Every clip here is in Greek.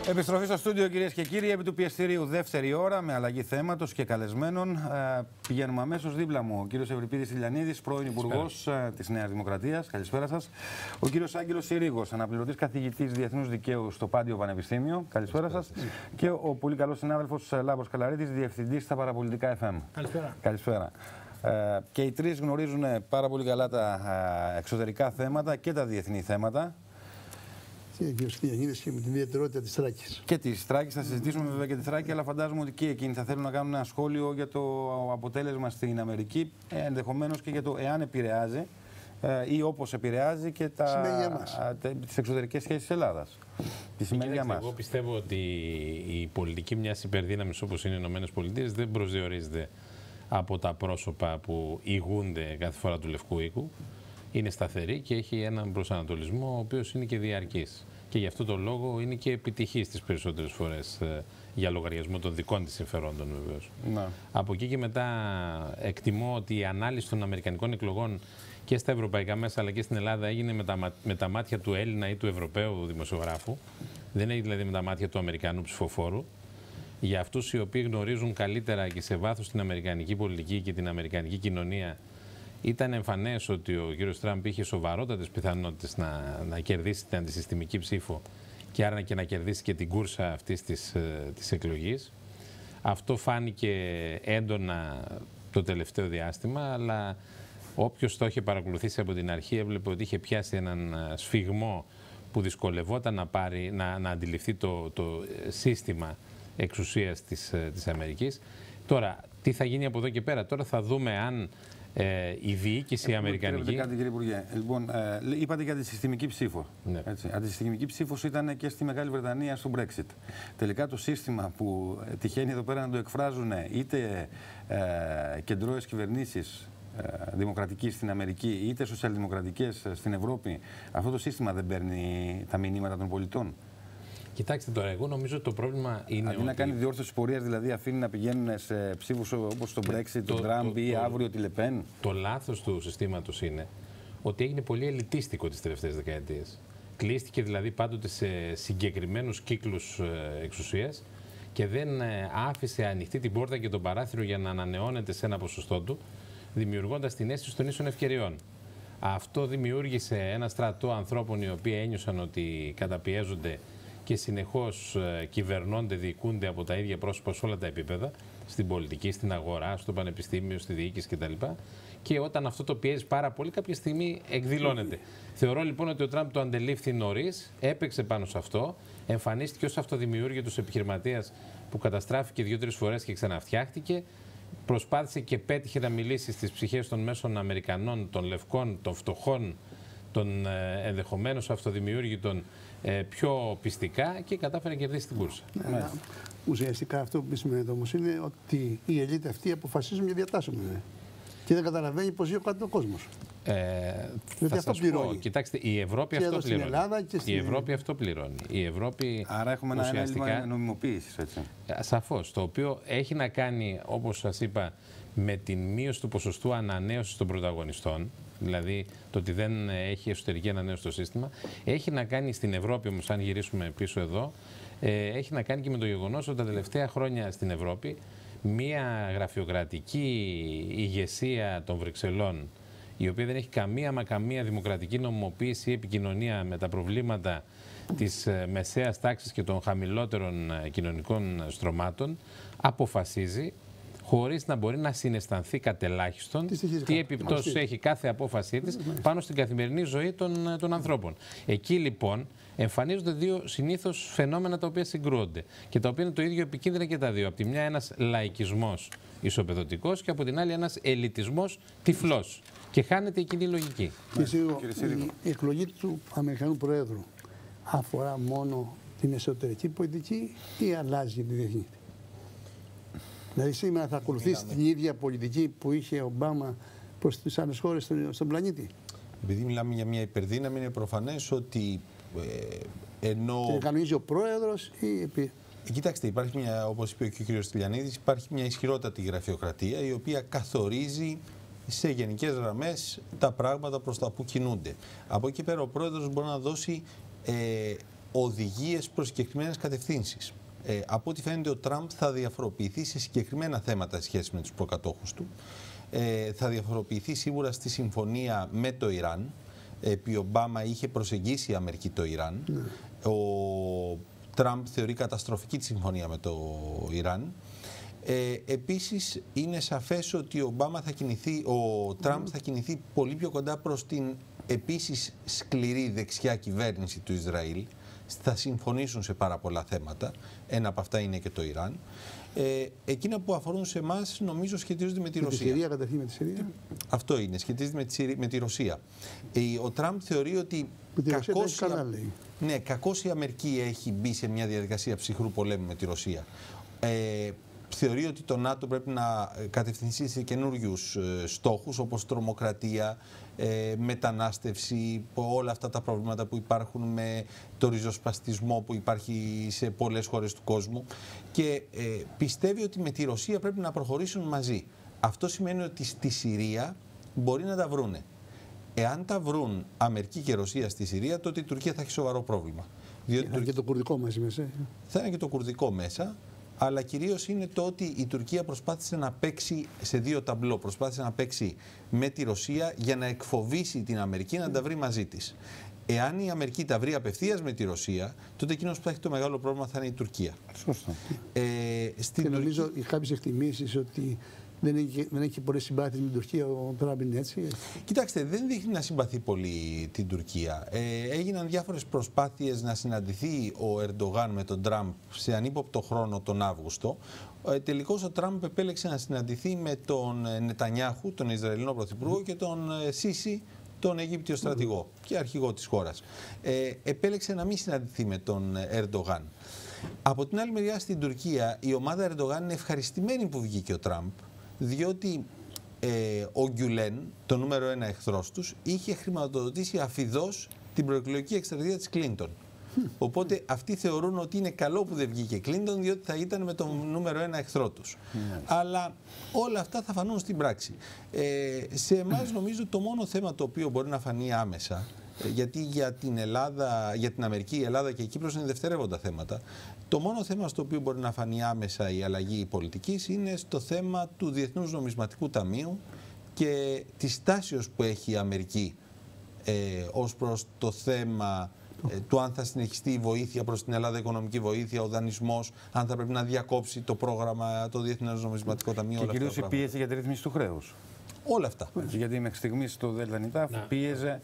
Επιστροφή στο στούντιο, κυρίες και κύριοι, επί του πιεστηρίου, δεύτερη ώρα με αλλαγή θέματος και καλεσμένων. Πηγαίνουμε αμέσως δίπλα μου. Ο κύριος Ευρυπίδης Τηλιανίδης, πρώην Υπουργός της Νέας Δημοκρατίας. Καλησπέρα σας. Ο κύριος Άγγελος Συρίγος, αναπληρωτής καθηγητής Διεθνούς Δικαίου στο Πάντιο Πανεπιστήμιο. Καλησπέρα σας. Και ο πολύ καλός συνάδελφος Λάμπρος Καλαρίτης, διευθυντής στα Παραπολιτικά FM. Καλησπέρα. Καλησπέρα. Και οι τρεις γνωρίζουν πάρα πολύ καλά τα εξωτερικά θέματα και τα διεθνή θέματα. Και ο κ. Τηλιανίδης και με την ιδιαιτερότητα της Θράκης. Και της Θράκης, θα συζητήσουμε βέβαια και τη Θράκη, αλλά φαντάζομαι ότι και εκείνοι θα θέλουν να κάνουν ένα σχόλιο για το αποτέλεσμα στην Αμερική, ενδεχομένως και για το εάν επηρεάζει ή όπως επηρεάζει και τις εξωτερικές σχέσεις της Ελλάδας. Τι σημαίνει για μας. Εγώ πιστεύω ότι η πολιτική μιας υπερδύναμης όπως είναι οι ΗΠΑ δεν προσδιορίζεται από τα πρόσωπα που ηγούνται κάθε φορά του Λευκού Οίκου. Είναι σταθερή και έχει έναν προσανατολισμό ο οποίος είναι και διαρκής. Και γι' αυτό το λόγο είναι και επιτυχής τις περισσότερες φορές για λογαριασμό των δικών της συμφερόντων βεβαίως. Να. Από εκεί και μετά εκτιμώ ότι η ανάλυση των αμερικανικών εκλογών και στα ευρωπαϊκά μέσα αλλά και στην Ελλάδα έγινε με τα μάτια του Έλληνα ή του Ευρωπαίου δημοσιογράφου. Δεν έγινε δηλαδή με τα μάτια του Αμερικανού ψηφοφόρου. Για αυτούς οι οποίοι γνωρίζουν καλύτερα και σε βάθος την αμερικανική πολιτική και την αμερικανική κοινωνία, ήταν εμφανές ότι ο κύριος Τραμπ είχε σοβαρότατες πιθανότητες να κερδίσει την αντισυστημική ψήφο και άρα και να κερδίσει και την κούρσα αυτής της εκλογής. Αυτό φάνηκε έντονα το τελευταίο διάστημα, αλλά όποιος το είχε παρακολουθήσει από την αρχή έβλεπε ότι είχε πιάσει έναν σφιγμό που δυσκολευόταν να αντιληφθεί το σύστημα εξουσίας της Αμερικής. Τώρα, τι θα γίνει από εδώ και πέρα? Τώρα θα δούμε αν η διοίκηση αμερικανική. Κάτι, κύριε Υπουργέ. Λοιπόν, είπατε για τη συστημική ψήφο. Ναι. Αντισυστημική ψήφος ήταν και στη Μεγάλη Βρετανία στο Brexit. Τελικά το σύστημα που τυχαίνει εδώ πέρα να το εκφράζουν είτε κεντρώες κυβερνήσεις δημοκρατικής στην Αμερική είτε σοσιαλδημοκρατικές στην Ευρώπη, αυτό το σύστημα δεν παίρνει τα μηνύματα των πολιτών? Κοιτάξτε τώρα, εγώ νομίζω ότι το πρόβλημα είναι. Αντί να κάνει διόρθωση πορείας, δηλαδή αφήνει να πηγαίνουν σε ψήφους όπως το Brexit, τον Τραμπ ή αύριο τη Λεπέν. Το λάθος του συστήματος είναι ότι έγινε πολύ ελιτίστικο τις τελευταίες δεκαετίες. Κλείστηκε δηλαδή πάντοτε σε συγκεκριμένους κύκλους εξουσίας και δεν άφησε ανοιχτή την πόρτα και τον παράθυρο για να ανανεώνεται σε ένα ποσοστό του, δημιουργώντας την αίσθηση των ίσων ευκαιριών. Αυτό δημιούργησε ένα στρατό ανθρώπων οι οποίοι ένιωσαν ότι καταπιέζονται και συνεχώς κυβερνώνται, διοικούνται από τα ίδια πρόσωπα σε όλα τα επίπεδα, στην πολιτική, στην αγορά, στο πανεπιστήμιο, στη διοίκηση κτλ. Και όταν αυτό το πιέζει πάρα πολύ, κάποια στιγμή εκδηλώνεται. Θεωρώ λοιπόν ότι ο Τραμπ το αντελήφθη νωρίς, έπαιξε πάνω σε αυτό, εμφανίστηκε ως αυτοδημιούργητος επιχειρηματίας που καταστράφηκε 2-3 φορές και ξαναφτιάχτηκε. Προσπάθησε και πέτυχε να μιλήσει στις ψυχές των μέσων Αμερικανών, των λευκών, των φτωχών, των ενδεχομένως αυτοδημιούργητων πιο πιστικά και κατάφερε να κερδίσει την κούρσα. Ουσιαστικά αυτό που σημαίνει όμως είναι ότι η ελίτ αυτή αποφασίζουν και διατάσσουν. Και δεν καταλαβαίνει πως ζει ο κάτω κόσμος. Γιατί αυτό πληρώνει. Κοιτάξτε, η Ευρώπη και αυτό πληρώνει. Ελλάδα και στην... Η Ευρώπη αυτό πληρώνει. Η Ευρώπη άρα έχουμε ουσιαστικά ένα έλλειμμα νομιμοποίησης, έτσι. Σαφώς. Το οποίο έχει να κάνει, όπως σας είπα, με την μείωση του ποσοστού ανανέωσης των πρωταγωνιστών. Δηλαδή το ότι δεν έχει εσωτερική ανανέωση το σύστημα. Έχει να κάνει στην Ευρώπη όμως, αν γυρίσουμε πίσω εδώ, έχει να κάνει και με το γεγονός ότι τα τελευταία χρόνια στην Ευρώπη μία γραφειοκρατική ηγεσία των Βρυξελών, η οποία δεν έχει καμία δημοκρατική νομιμοποίηση ή επικοινωνία με τα προβλήματα της μεσαίας τάξης και των χαμηλότερων κοινωνικών στρωμάτων, αποφασίζει χωρίς να μπορεί να συναισθανθεί κατελάχιστον τι επιπτώσεις έχει κάθε απόφασή της πάνω στην καθημερινή ζωή των ανθρώπων. Εκεί λοιπόν εμφανίζονται δύο συνήθως φαινόμενα τα οποία συγκρούονται και τα οποία είναι το ίδιο επικίνδυνα και τα δύο. Από τη μια ένας λαϊκισμός ισοπεδωτικός και από την άλλη ένας ελιτισμός τυφλός. Και χάνεται η κοινή λογική. Η εκλογή του Αμερικανού Προέδρου αφορά μόνο την εσωτερική πολιτική ή αλλάζει τη διεθνή? Δηλαδή σήμερα θα ακολουθήσει την ίδια πολιτική που είχε ο Ομπάμα προς τις άλλες χώρες στον πλανήτη? Επειδή μιλάμε για μια υπερδύναμη, είναι προφανές ότι ενώ... Και κανονίζει ο πρόεδρος ή... Κοιτάξτε, υπάρχει μια, όπως είπε και ο κ. Τηλιανίδης, υπάρχει μια ισχυρότατη γραφειοκρατία η οποία καθορίζει σε γενικές γραμμές τα πράγματα προς τα που κινούνται. Από εκεί πέρα ο πρόεδρος μπορεί να δώσει οδηγίες προς συγκεκριμένες κατευθύνσεις. Από ό,τι φαίνεται, ο Τραμπ θα διαφοροποιηθεί σε συγκεκριμένα θέματα σε σχέση με τους προκατόχους του. Θα διαφοροποιηθεί σίγουρα στη συμφωνία με το Ιράν, επί Ομπάμα είχε προσεγγίσει η Αμερική το Ιράν. Ο Τραμπ θεωρεί καταστροφική τη συμφωνία με το Ιράν. Επίσης, είναι σαφές ότι ο Τραμπ θα κινηθεί πολύ πιο κοντά προς την επίσης σκληρή δεξιά κυβέρνηση του Ισραήλ. Θα συμφωνήσουν σε πάρα πολλά θέματα. Ένα από αυτά είναι και το Ιράν. Εκείνα που αφορούν σε εμάς, νομίζω, σχετίζονται με τη Ρωσία. Με τη Συρία, καταρχήν με τη Συρία. Αυτό είναι, σχετίζεται με τη Ρωσία. Ο Τραμπ θεωρεί ότι κακώς η Αμερική έχει μπει σε μια διαδικασία ψυχρού πολέμου με τη Ρωσία. Θεωρεί ότι το ΝΑΤΟ πρέπει να κατευθυνθεί σε καινούριους στόχους, όπως τρομοκρατία, μετανάστευση, όλα αυτά τα προβλήματα που υπάρχουν με το ριζοσπαστισμό που υπάρχει σε πολλές χώρες του κόσμου, και πιστεύει ότι με τη Ρωσία πρέπει να προχωρήσουν μαζί. Αυτό σημαίνει ότι στη Συρία μπορεί να τα βρούνε. Εάν τα βρουν Αμερική και Ρωσία στη Συρία, τότε η Τουρκία θα έχει σοβαρό πρόβλημα. Διότι θα είναι και το κουρδικό μέσα. Θα είναι και το κουρδικό μέσα. Αλλά κυρίως είναι το ότι η Τουρκία προσπάθησε να παίξει σε δύο ταμπλό. Προσπάθησε να παίξει με τη Ρωσία για να εκφοβήσει την Αμερική να τα βρει μαζί της. Εάν η Αμερική τα βρει απευθείας με τη Ρωσία, τότε εκείνος που θα έχει το μεγάλο πρόβλημα θα είναι η Τουρκία. Σωστό. Και νομίζω κάποιες εκτιμήσεις ότι δεν έχει πολλές συμπάθειες με την Τουρκία, ο Τραμπ είναι έτσι. Κοιτάξτε, δεν δείχνει να συμπαθεί πολύ την Τουρκία. Έγιναν διάφορες προσπάθειες να συναντηθεί ο Ερντογάν με τον Τραμπ σε ανύποπτο χρόνο τον Αύγουστο. Τελικώς ο Τραμπ επέλεξε να συναντηθεί με τον Νετανιάχου, τον Ισραηλινό Πρωθυπουργό, και τον Σίσι, τον Αιγύπτιο στρατηγό και αρχηγό της χώρας. Επέλεξε να μην συναντηθεί με τον Ερντογάν. Από την άλλη μεριά, στην Τουρκία, η ομάδα Ερντογάν είναι ευχαριστημένη που βγήκε ο Τραμπ, διότι ο Γκιουλέν, το νούμερο 1 εχθρός τους, είχε χρηματοδοτήσει αφιδώς την προεκλογική εκστρατεία της Κλίντον. Οπότε αυτοί θεωρούν ότι είναι καλό που δεν βγήκε Κλίντον, διότι θα ήταν με τον νούμερο 1 εχθρό τους. Αλλά όλα αυτά θα φανούν στην πράξη. Σε εμάς, νομίζω, το μόνο θέμα το οποίο μπορεί να φανεί άμεσα, γιατί για την Αμερική, η Ελλάδα και η Κύπρος είναι δευτερεύοντα θέματα. Το μόνο θέμα στο οποίο μπορεί να φανεί άμεσα η αλλαγή πολιτικής είναι στο θέμα του Διεθνούς Νομισματικού Ταμείου και της τάσεως που έχει η Αμερική ως προς το θέμα του αν θα συνεχιστεί η βοήθεια προς την Ελλάδα, η οικονομική βοήθεια, ο δανεισμός, αν θα πρέπει να διακόψει το πρόγραμμα, το Διεθνές Νομισματικό Ταμείο. Και κυρίως η πίεση για τη ρύθμιση του χρέους. Όλα αυτά. Γιατί μέχρι στιγμής το ΔΝΤ πίεζε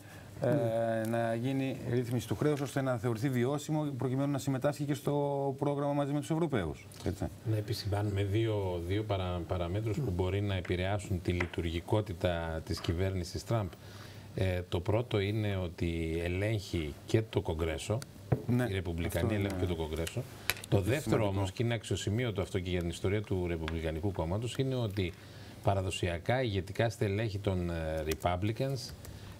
να γίνει ρύθμιση του χρέους ώστε να θεωρηθεί βιώσιμο προκειμένου να συμμετάσχει και στο πρόγραμμα μαζί με τους Ευρωπαίους. Έτσι. Να επισημάνουμε δύο παραμέτρους που μπορεί να επηρεάσουν τη λειτουργικότητα της κυβέρνησης Τραμπ. Το πρώτο είναι ότι ελέγχει και το Κογκρέσο. Οι Ρεπουμπλικανοί ελέγχουν και το Κογκρέσο. Το δεύτερο όμως, και είναι αξιοσημείωτο αυτό και για την ιστορία του Ρεπουμπλικανικού κόμματος, είναι ότι παραδοσιακά ηγετικά στελέχη των Republicans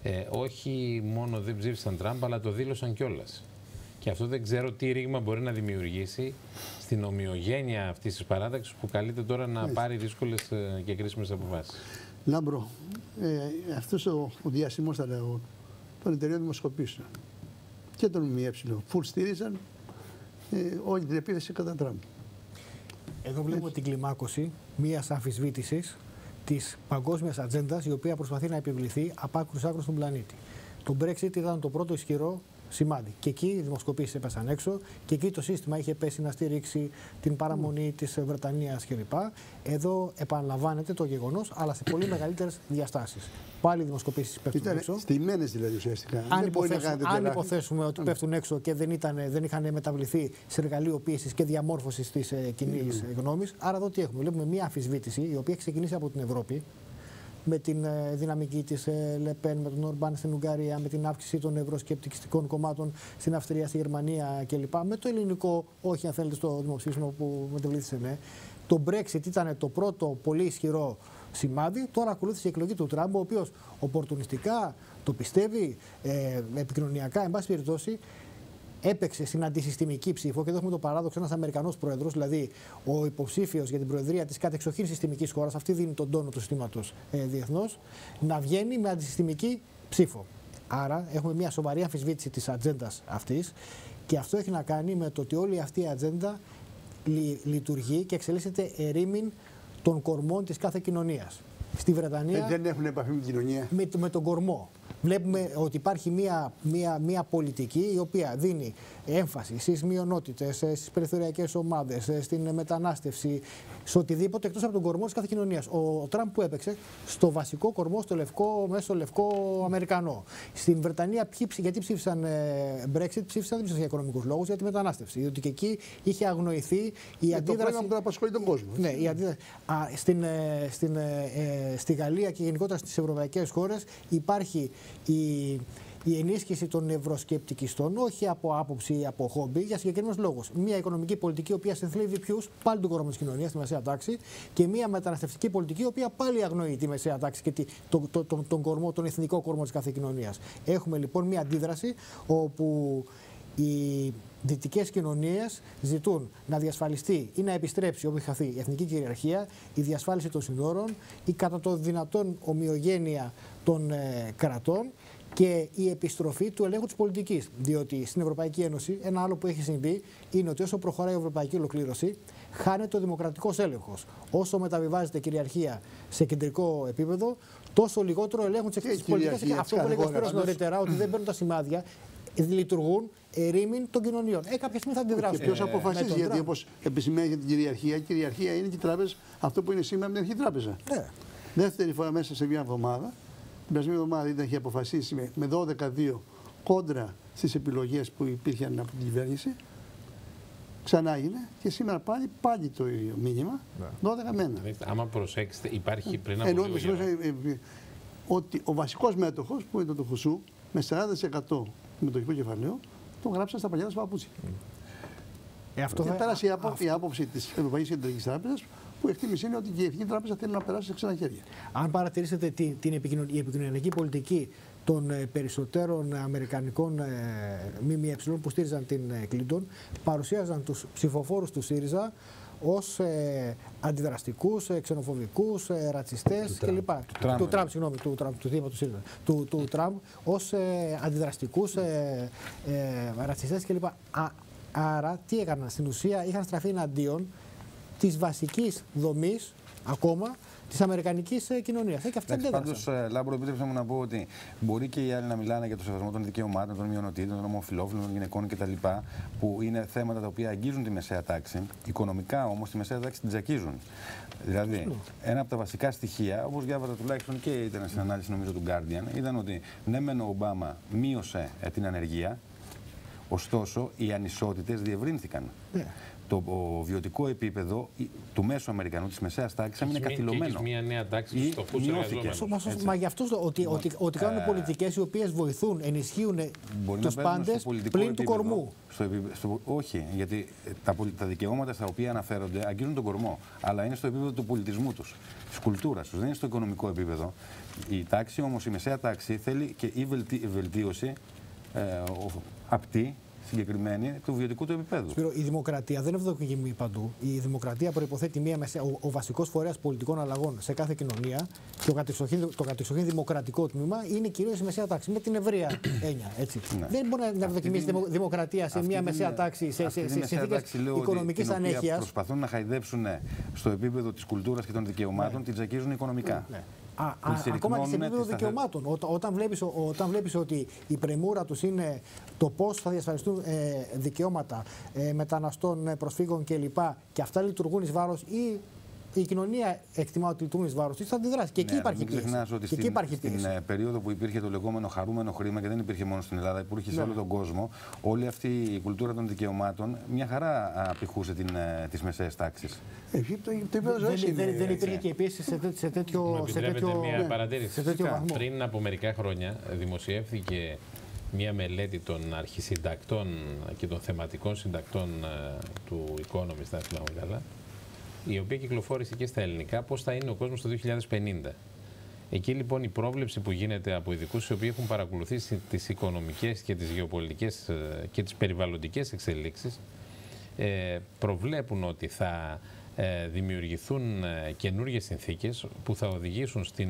όχι μόνο δεν ψήφισαν Τραμπ, αλλά το δήλωσαν κιόλας. Και αυτό δεν ξέρω τι ρήγμα μπορεί να δημιουργήσει στην ομοιογένεια αυτής της παράταξης που καλείται τώρα να πάρει δύσκολες και κρίσιμες αποφάσεις. Λάμπρο, αυτός ο διασημός, θα λέω, των εταιρείων δημοσκοπήσεων και των ΜΜΕ, φουλ στήριζαν όλη την επίθεση κατά Τραμπ. Εδώ βλέπουμε την κλιμάκωση μιας αμφισβήτησης της παγκόσμιας ατζέντας, η οποία προσπαθεί να επιβληθεί από άκρους άκρους στον πλανήτη. Το Brexit ήταν το πρώτο ισχυρό σημάδι. Και εκεί οι δημοσκοπήσεις έπεσαν έξω και εκεί το σύστημα είχε πέσει να στηρίξει την παραμονή της Βρετανίας κλπ. Εδώ επαναλαμβάνεται το γεγονός, αλλά σε πολύ μεγαλύτερες διαστάσεις. Πάλι οι δημοσκοπήσεις πέφτουν έξω. Στημένες δηλαδή ουσιαστικά. Αν υποθέσουμε ότι πέφτουν έξω και δεν είχαν μεταβληθεί σε εργαλείο πίεσης και διαμόρφωσης της κοινής γνώμης. Άρα εδώ τι έχουμε? Βλέπουμε μια αμφισβήτηση η οποία έχει ξεκινήσει από την Ευρώπη, με την δυναμική της Λεπέν, με τον Ορμπάν στην Ουγγαρία, με την αύξηση των ευρωσκεπτικιστικών κομμάτων στην Αυστρία, στη Γερμανία κλπ. Με το ελληνικό, όχι αν θέλετε, στο δημοψήφισμα που μετεβλήθησε ναι. Το Brexit ήταν το πρώτο πολύ ισχυρό σημάδι. Τώρα ακολούθησε η εκλογή του Τραμπ, ο οποίος οπορτουνιστικά το πιστεύει, επικοινωνιακά, εν πάση περιπτώσει, έπαιξε στην αντισυστημική ψήφο. Και εδώ έχουμε το παράδοξο, ένας Αμερικανός πρόεδρος, δηλαδή ο υποψήφιος για την προεδρία της κατεξοχήν συστημικής χώρας, αυτή δίνει τον τόνο του συστήματος διεθνώς, να βγαίνει με αντισυστημική ψήφο. Άρα έχουμε μια σοβαρή αμφισβήτηση της ατζέντας αυτής Και αυτό έχει να κάνει με το ότι όλη αυτή η ατζέντα λειτουργεί και εξελίσσεται ερήμην των κορμών της κάθε κοινωνίας. Στη Βρετανία. Δεν έχουν επαφή με την κοινωνία. Με τον κορμό. Βλέπουμε ότι υπάρχει μια πολιτική η οποία δίνει έμφαση στις μειονότητες, στις περιθωριακές ομάδες, στην μετανάστευση, σε οτιδήποτε εκτός από τον κορμό της κάθε κοινωνίας. Ο Τραμπ που έπαιξε στο βασικό κορμό, στο λευκό, μέσω λευκό Αμερικανό. Στην Βρετανία, γιατί ψήφισαν Brexit, ψήφισαν δεν για οικονομικούς λόγους, για τη μετανάστευση. Διότι και εκεί είχε αγνοηθεί η αντίδραση. Το πρόγραμμα που απασχολεί τον κόσμο. Ναι, η αντίδραση. Στη Γαλλία και γενικότερα στις ευρωπαϊκές χώρες υπάρχει η ενίσχυση των ευρωσκεπτικιστών, όχι από άποψη ή από χόμπι, για συγκεκριμένους λόγους. Μια οικονομική πολιτική, η οποία συνθλίβει ποιους, πάλι τον κορμό της κοινωνίας, τη μεσαία τάξη, και μια μεταναστευτική πολιτική, η οποία πάλι αγνοεί τη μεσαία τάξη και τον κορμό, τον εθνικό κορμό της κάθε κοινωνίας. Έχουμε λοιπόν μια αντίδραση όπου οι δυτικές κοινωνίες ζητούν να διασφαλιστεί ή να επιστρέψει όπου έχει χαθεί η εθνική κυριαρχία, η διασφάλιση των συνόρων, η κατά το δυνατόν ομοιογένεια των κρατών και η επιστροφή του ελέγχου της πολιτικής. Διότι στην Ευρωπαϊκή Ένωση ένα άλλο που έχει συμβεί είναι ότι όσο προχωράει η ευρωπαϊκή ολοκλήρωση, χάνεται ο δημοκρατικός έλεγχος. Όσο μεταβιβάζεται κυριαρχία σε κεντρικό επίπεδο, τόσο λιγότερο ελέγχουν τις πολιτικές. Αυτό που έλεγα νωρίτερα, ότι δεν παίρνουν τα σημάδια, λειτουργούν ερήμην των κοινωνιών. Κάποια στιγμή θα αντιδράσουν. Ποιος αποφασίζει, γιατί όπως επισημαίνει για την κυριαρχία, η κυριαρχία είναι και η τράπεζα, αυτό που είναι σήμερα με την αρχή τράπεζα. Ναι. Δεύτερη φορά μέσα σε μια εβδομάδα, την περασμένη εβδομάδα είχε αποφασίσει με 12-2 κόντρα στις επιλογές που υπήρχαν από την κυβέρνηση. Ξανά έγινε και σήμερα πάλι το ίδιο μήνυμα. 12-1. Άμα προσέξετε, υπάρχει πριν από λίγο ότι ο βασικός μέτοχος που είναι το Χουσού με 40% μετοχικό κεφαλαίο το γράψαν στα παλιά του παπούτσια. Και πέρασε η άποψη της Ευρωπαϊκής Κεντρικής Τράπεζας, που η εκτίμηση είναι ότι και η Εθνική Τράπεζα θέλει να περάσει σε ξένα χέρια. Αν παρατηρήσετε η επικοινωνιακή πολιτική των περισσότερων αμερικανικών ΜΜΕ που στήριζαν την Κλίντον, παρουσίαζαν τους ψηφοφόρους του ΣΥΡΙΖΑ ως αντιδραστικούς, ξενοφοβικούς, ρατσιστές κλπ. Του Τραμπ, συγγνώμη, του Τραμπ, ως αντιδραστικούς, ρατσιστές κλπ. Άρα, τι έκαναν στην ουσία, είχαν στραφεί εναντίον της βασικής δομής ακόμα της αμερικανικής κοινωνίας. Πάντως, Λάμπρο, επίτρεψε μου να πω ότι μπορεί και οι άλλοι να μιλάνε για το σεβασμό των δικαιωμάτων, των μειονοτήτων, των ομοφυλόφιλων, των γυναικών κτλ. Που είναι θέματα τα οποία αγγίζουν τη μεσαία τάξη. Οικονομικά όμως τη μεσαία τάξη την τζακίζουν. Δηλαδή, ένα από τα βασικά στοιχεία, όπως διάβαζα τουλάχιστον και ήταν στην ανάλυση νομίζω του Guardian, ήταν ότι ναι, μεν ο Ομπάμα μείωσε την ανεργία, ωστόσο οι ανισότητες διευρύνθηκαν. Το βιωτικό επίπεδο του μέσου Αμερικανού, της μεσαίας τάξης, έμεινε καθυλωμένο. Μια νέα τάξη στους φτωχούς εργαζόμενους. Μα γι' αυτό ότι κάνουν πολιτικές οι οποίες βοηθούν, ενισχύουν τους πάντες πλην του κορμού. Όχι, γιατί τα δικαιώματα στα οποία αναφέρονται αγγίζουν τον κορμό, αλλά είναι στο επίπεδο του πολιτισμού τους, της κουλτούρας τους, δεν είναι στο οικονομικό επίπεδο. Η τάξη όμως, η μεσαία τάξη, θέλει και η βελτίωση απτή, συγκεκριμένη, του βιωτικού του επίπεδου. Σπύρο, η δημοκρατία δεν ευδοκιμεί παντού. Η δημοκρατία προϋποθέτει ο βασικός φορέας πολιτικών αλλαγών σε κάθε κοινωνία και το κατεξοχήν δημοκρατικό τμήμα είναι κυρίως η μεσαία τάξη, με την ευρεία έννοια. Έτσι. Ναι. Δεν μπορεί να ευδοκιμήσει δημοκρατία σε μια μεσαία τάξη, σε συνθήκες οικονομικής ανέχειας. Προσπαθούν να χαϊδέψουν στο επίπεδο της κουλτούρας και των δικαιωμάτων, την τζακίζουν οικονομικά. Ακόμα και σε επίπεδο δικαιωμάτων. Όταν βλέπεις ότι η πρεμούρα τους είναι το πώς θα διασφαλιστούν δικαιώματα μεταναστών, προσφύγων κλπ. Και αυτά λειτουργούν εις βάρος ή η κοινωνία εκτιμά ότι λειτουργούν εις βάρος της, θα αντιδράσει. Και εκεί υπάρχει πίεση. Μην ξεχνάς ότι στην περίοδο που υπήρχε το λεγόμενο χαρούμενο χρήμα, και δεν υπήρχε μόνο στην Ελλάδα, υπήρχε σε όλο τον κόσμο, όλη αυτή η κουλτούρα των δικαιωμάτων μια χαρά απηχούσε τις μεσαίες τάξεις. Δεν υπήρχε και η πίεση σε τέτοιο βαθμό. Πριν από μερικά χρόνια δημοσιεύθηκε μια μελέτη των αρχισυντακτών και των θεματικών συντακτών του Economist, αν θυμάμαι καλά, η οποία κυκλοφόρησε και στα ελληνικά, πώς θα είναι ο κόσμος το 2050. Εκεί λοιπόν η πρόβλεψη που γίνεται από ειδικούς οι οποίοι έχουν παρακολουθήσει τις οικονομικές και τις γεωπολιτικές και τις περιβαλλοντικές εξελίξεις, προβλέπουν ότι θα δημιουργηθούν καινούργιες συνθήκες που θα οδηγήσουν στην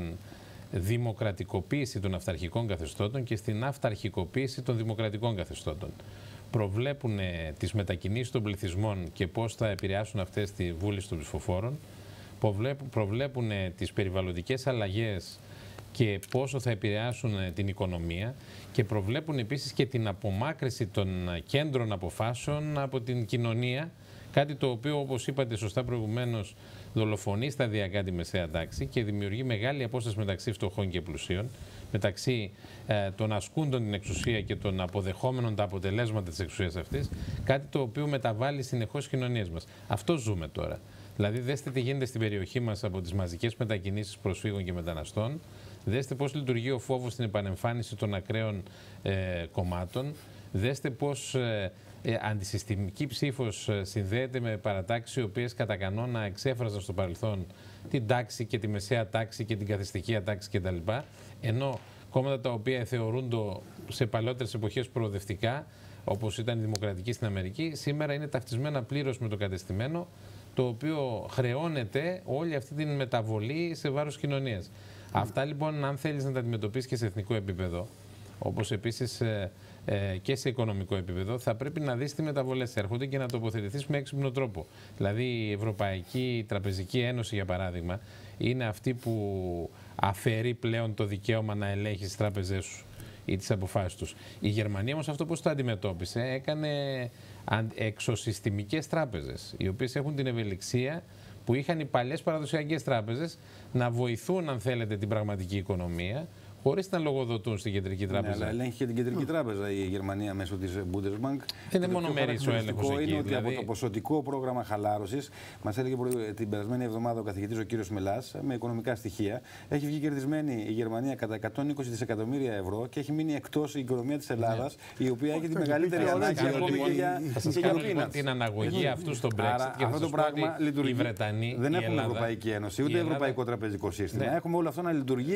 δημοκρατικοποίηση των αυταρχικών καθεστώτων και στην αυταρχικοποίηση των δημοκρατικών καθεστώτων. προβλέπουν τις μετακινήσεις των πληθυσμών και πώς θα επηρεάσουν αυτές τη βούληση των ψηφοφόρων, προβλέπουν τις περιβαλλοντικές αλλαγές και πόσο θα επηρεάσουν την οικονομία και προβλέπουν επίσης και την απομάκρυση των κέντρων αποφάσεων από την κοινωνία, κάτι το οποίο, όπως είπατε σωστά προηγουμένως, δολοφονεί σταδιακά τη μεσαία τάξη και δημιουργεί μεγάλη απόσταση μεταξύ φτωχών και πλουσίων, μεταξύ των ασκούντων την εξουσία και των αποδεχόμενων τα αποτελέσματα της εξουσίας αυτής, κάτι το οποίο μεταβάλλει συνεχώς τις κοινωνίες μας. Αυτό ζούμε τώρα. Δηλαδή, δέστε τι γίνεται στην περιοχή μας από τις μαζικές μετακινήσεις προσφύγων και μεταναστών. Δέστε πώς λειτουργεί ο φόβος στην επανεμφάνιση των ακραίων κομμάτων. Δέστε πώς αντισυστημική ψήφος συνδέεται με παρατάξεις οι οποίες κατά κανόνα εξέφραζαν στο παρελθόν την τάξη και τη μεσαία τάξη και την καθιστική τάξη κτλ. Ενώ κόμματα τα οποία θεωρούνται σε παλαιότερες εποχές προοδευτικά, όπως ήταν η Δημοκρατική στην Αμερική, σήμερα είναι ταυτισμένα πλήρως με το κατεστημένο, το οποίο χρεώνεται όλη αυτή την μεταβολή σε βάρος κοινωνίας. Αυτά λοιπόν, αν θέλεις να τα αντιμετωπίσεις και σε εθνικό επίπεδο, όπως επίσης και σε οικονομικό επίπεδο, θα πρέπει να δεις τι μεταβολές έρχονται και να τοποθετηθείς με έξυπνο τρόπο. Δηλαδή, η Ευρωπαϊκή Τραπεζική Ένωση, για παράδειγμα, είναι αυτή που αφαιρεί πλέον το δικαίωμα να ελέγχει τις τράπεζές σου ή τις αποφάσεις τους. Η Γερμανία όμως αυτό πώς το αντιμετώπισε? Έκανε εξωσυστημικές τράπεζες, οι οποίες έχουν την ευελιξία που είχαν οι παλιές παραδοσιακές τράπεζες να βοηθούν, αν θέλετε, την πραγματική οικονομία, χωρίς να λογοδοτούν στην κεντρική τράπεζα. Ναι, αλλά ελέγχει και την κεντρική τράπεζα η Γερμανία μέσω της Bundesbank. Δεν είναι μονομερής ο έλεγχος εκεί. Είναι ότι από το ποσοτικό πρόγραμμα χαλάρωσης, μας έλεγε την περασμένη εβδομάδα ο καθηγητής ο κύριος Μελάς, με οικονομικά στοιχεία, έχει βγει κερδισμένη η Γερμανία κατά 120 δισεκατομμύρια ευρώ και έχει μείνει εκτός η οικονομία της Ελλάδας, η οποία έχει τη μεγαλύτερη ανάγκη ακόμη και για την αναγωγή αυτού στο Brexit. Και αυτό το πράγμα λειτουργεί. Οι Βρετανοί, δεν έχουμε Ευρωπαϊκή Ένωση, ούτε Ευρωπαϊκό Τραπεζικό Σύστημα. Έχουμε όλο αυτό να λειτουργεί.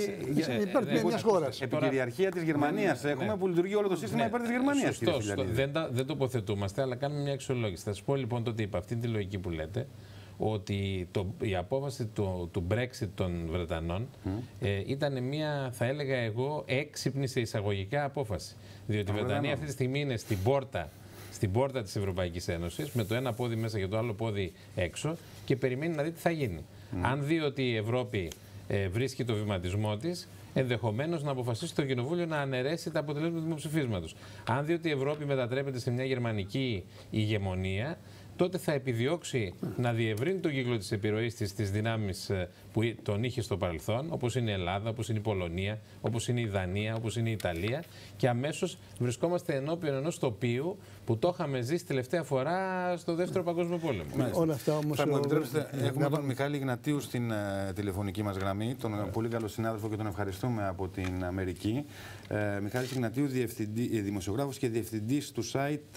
Επί κυριαρχία της Γερμανίας έχουμε που λειτουργεί όλο το σύστημα υπέρ της Γερμανίας. Δεν τοποθετούμαστε, αλλά κάνουμε μια αξιολόγηση. Θα σας πω λοιπόν το τι είπα, αυτή τη λογική που λέτε, ότι η απόφαση του Brexit των Βρετανών ήταν μια, θα έλεγα εγώ, έξυπνη σε εισαγωγικά απόφαση. Διότι η Βρετανία αυτή τη στιγμή είναι στην πόρτα της Ευρωπαϊκής Ένωσης, με το ένα πόδι μέσα και το άλλο πόδι έξω και περιμένει να δει τι θα γίνει. Αν δει ότι η Ευρώπη βρίσκει το βηματισμό της, ενδεχομένως να αποφασίσει το Κοινοβούλιο να αναιρέσει τα αποτελέσματα του δημοψηφίσματος. Αν δει ότι η Ευρώπη μετατρέπεται σε μια γερμανική ηγεμονία, τότε θα επιδιώξει να διευρύνει τον κύκλο της επιρροής της στις δυνάμεις που τον είχε στο παρελθόν, όπως είναι η Ελλάδα, όπως είναι η Πολωνία, όπως είναι η Δανία, όπως είναι η Ιταλία, και αμέσως βρισκόμαστε ενώπιον ενός τοπίου που το είχαμε ζήσει τελευταία φορά στο Δεύτερο Παγκόσμιο Πόλεμο. Όλα αυτά όμως. Θα μου επιτρέψετε, έχουμε τον Μιχάλη Ιγνατίου στην τηλεφωνική μας γραμμή, τον πολύ καλό συνάδελφο και τον ευχαριστούμε από την Αμερική. Μιχάλη Ιγνατίου, δημοσιογράφος και διευθυντής του site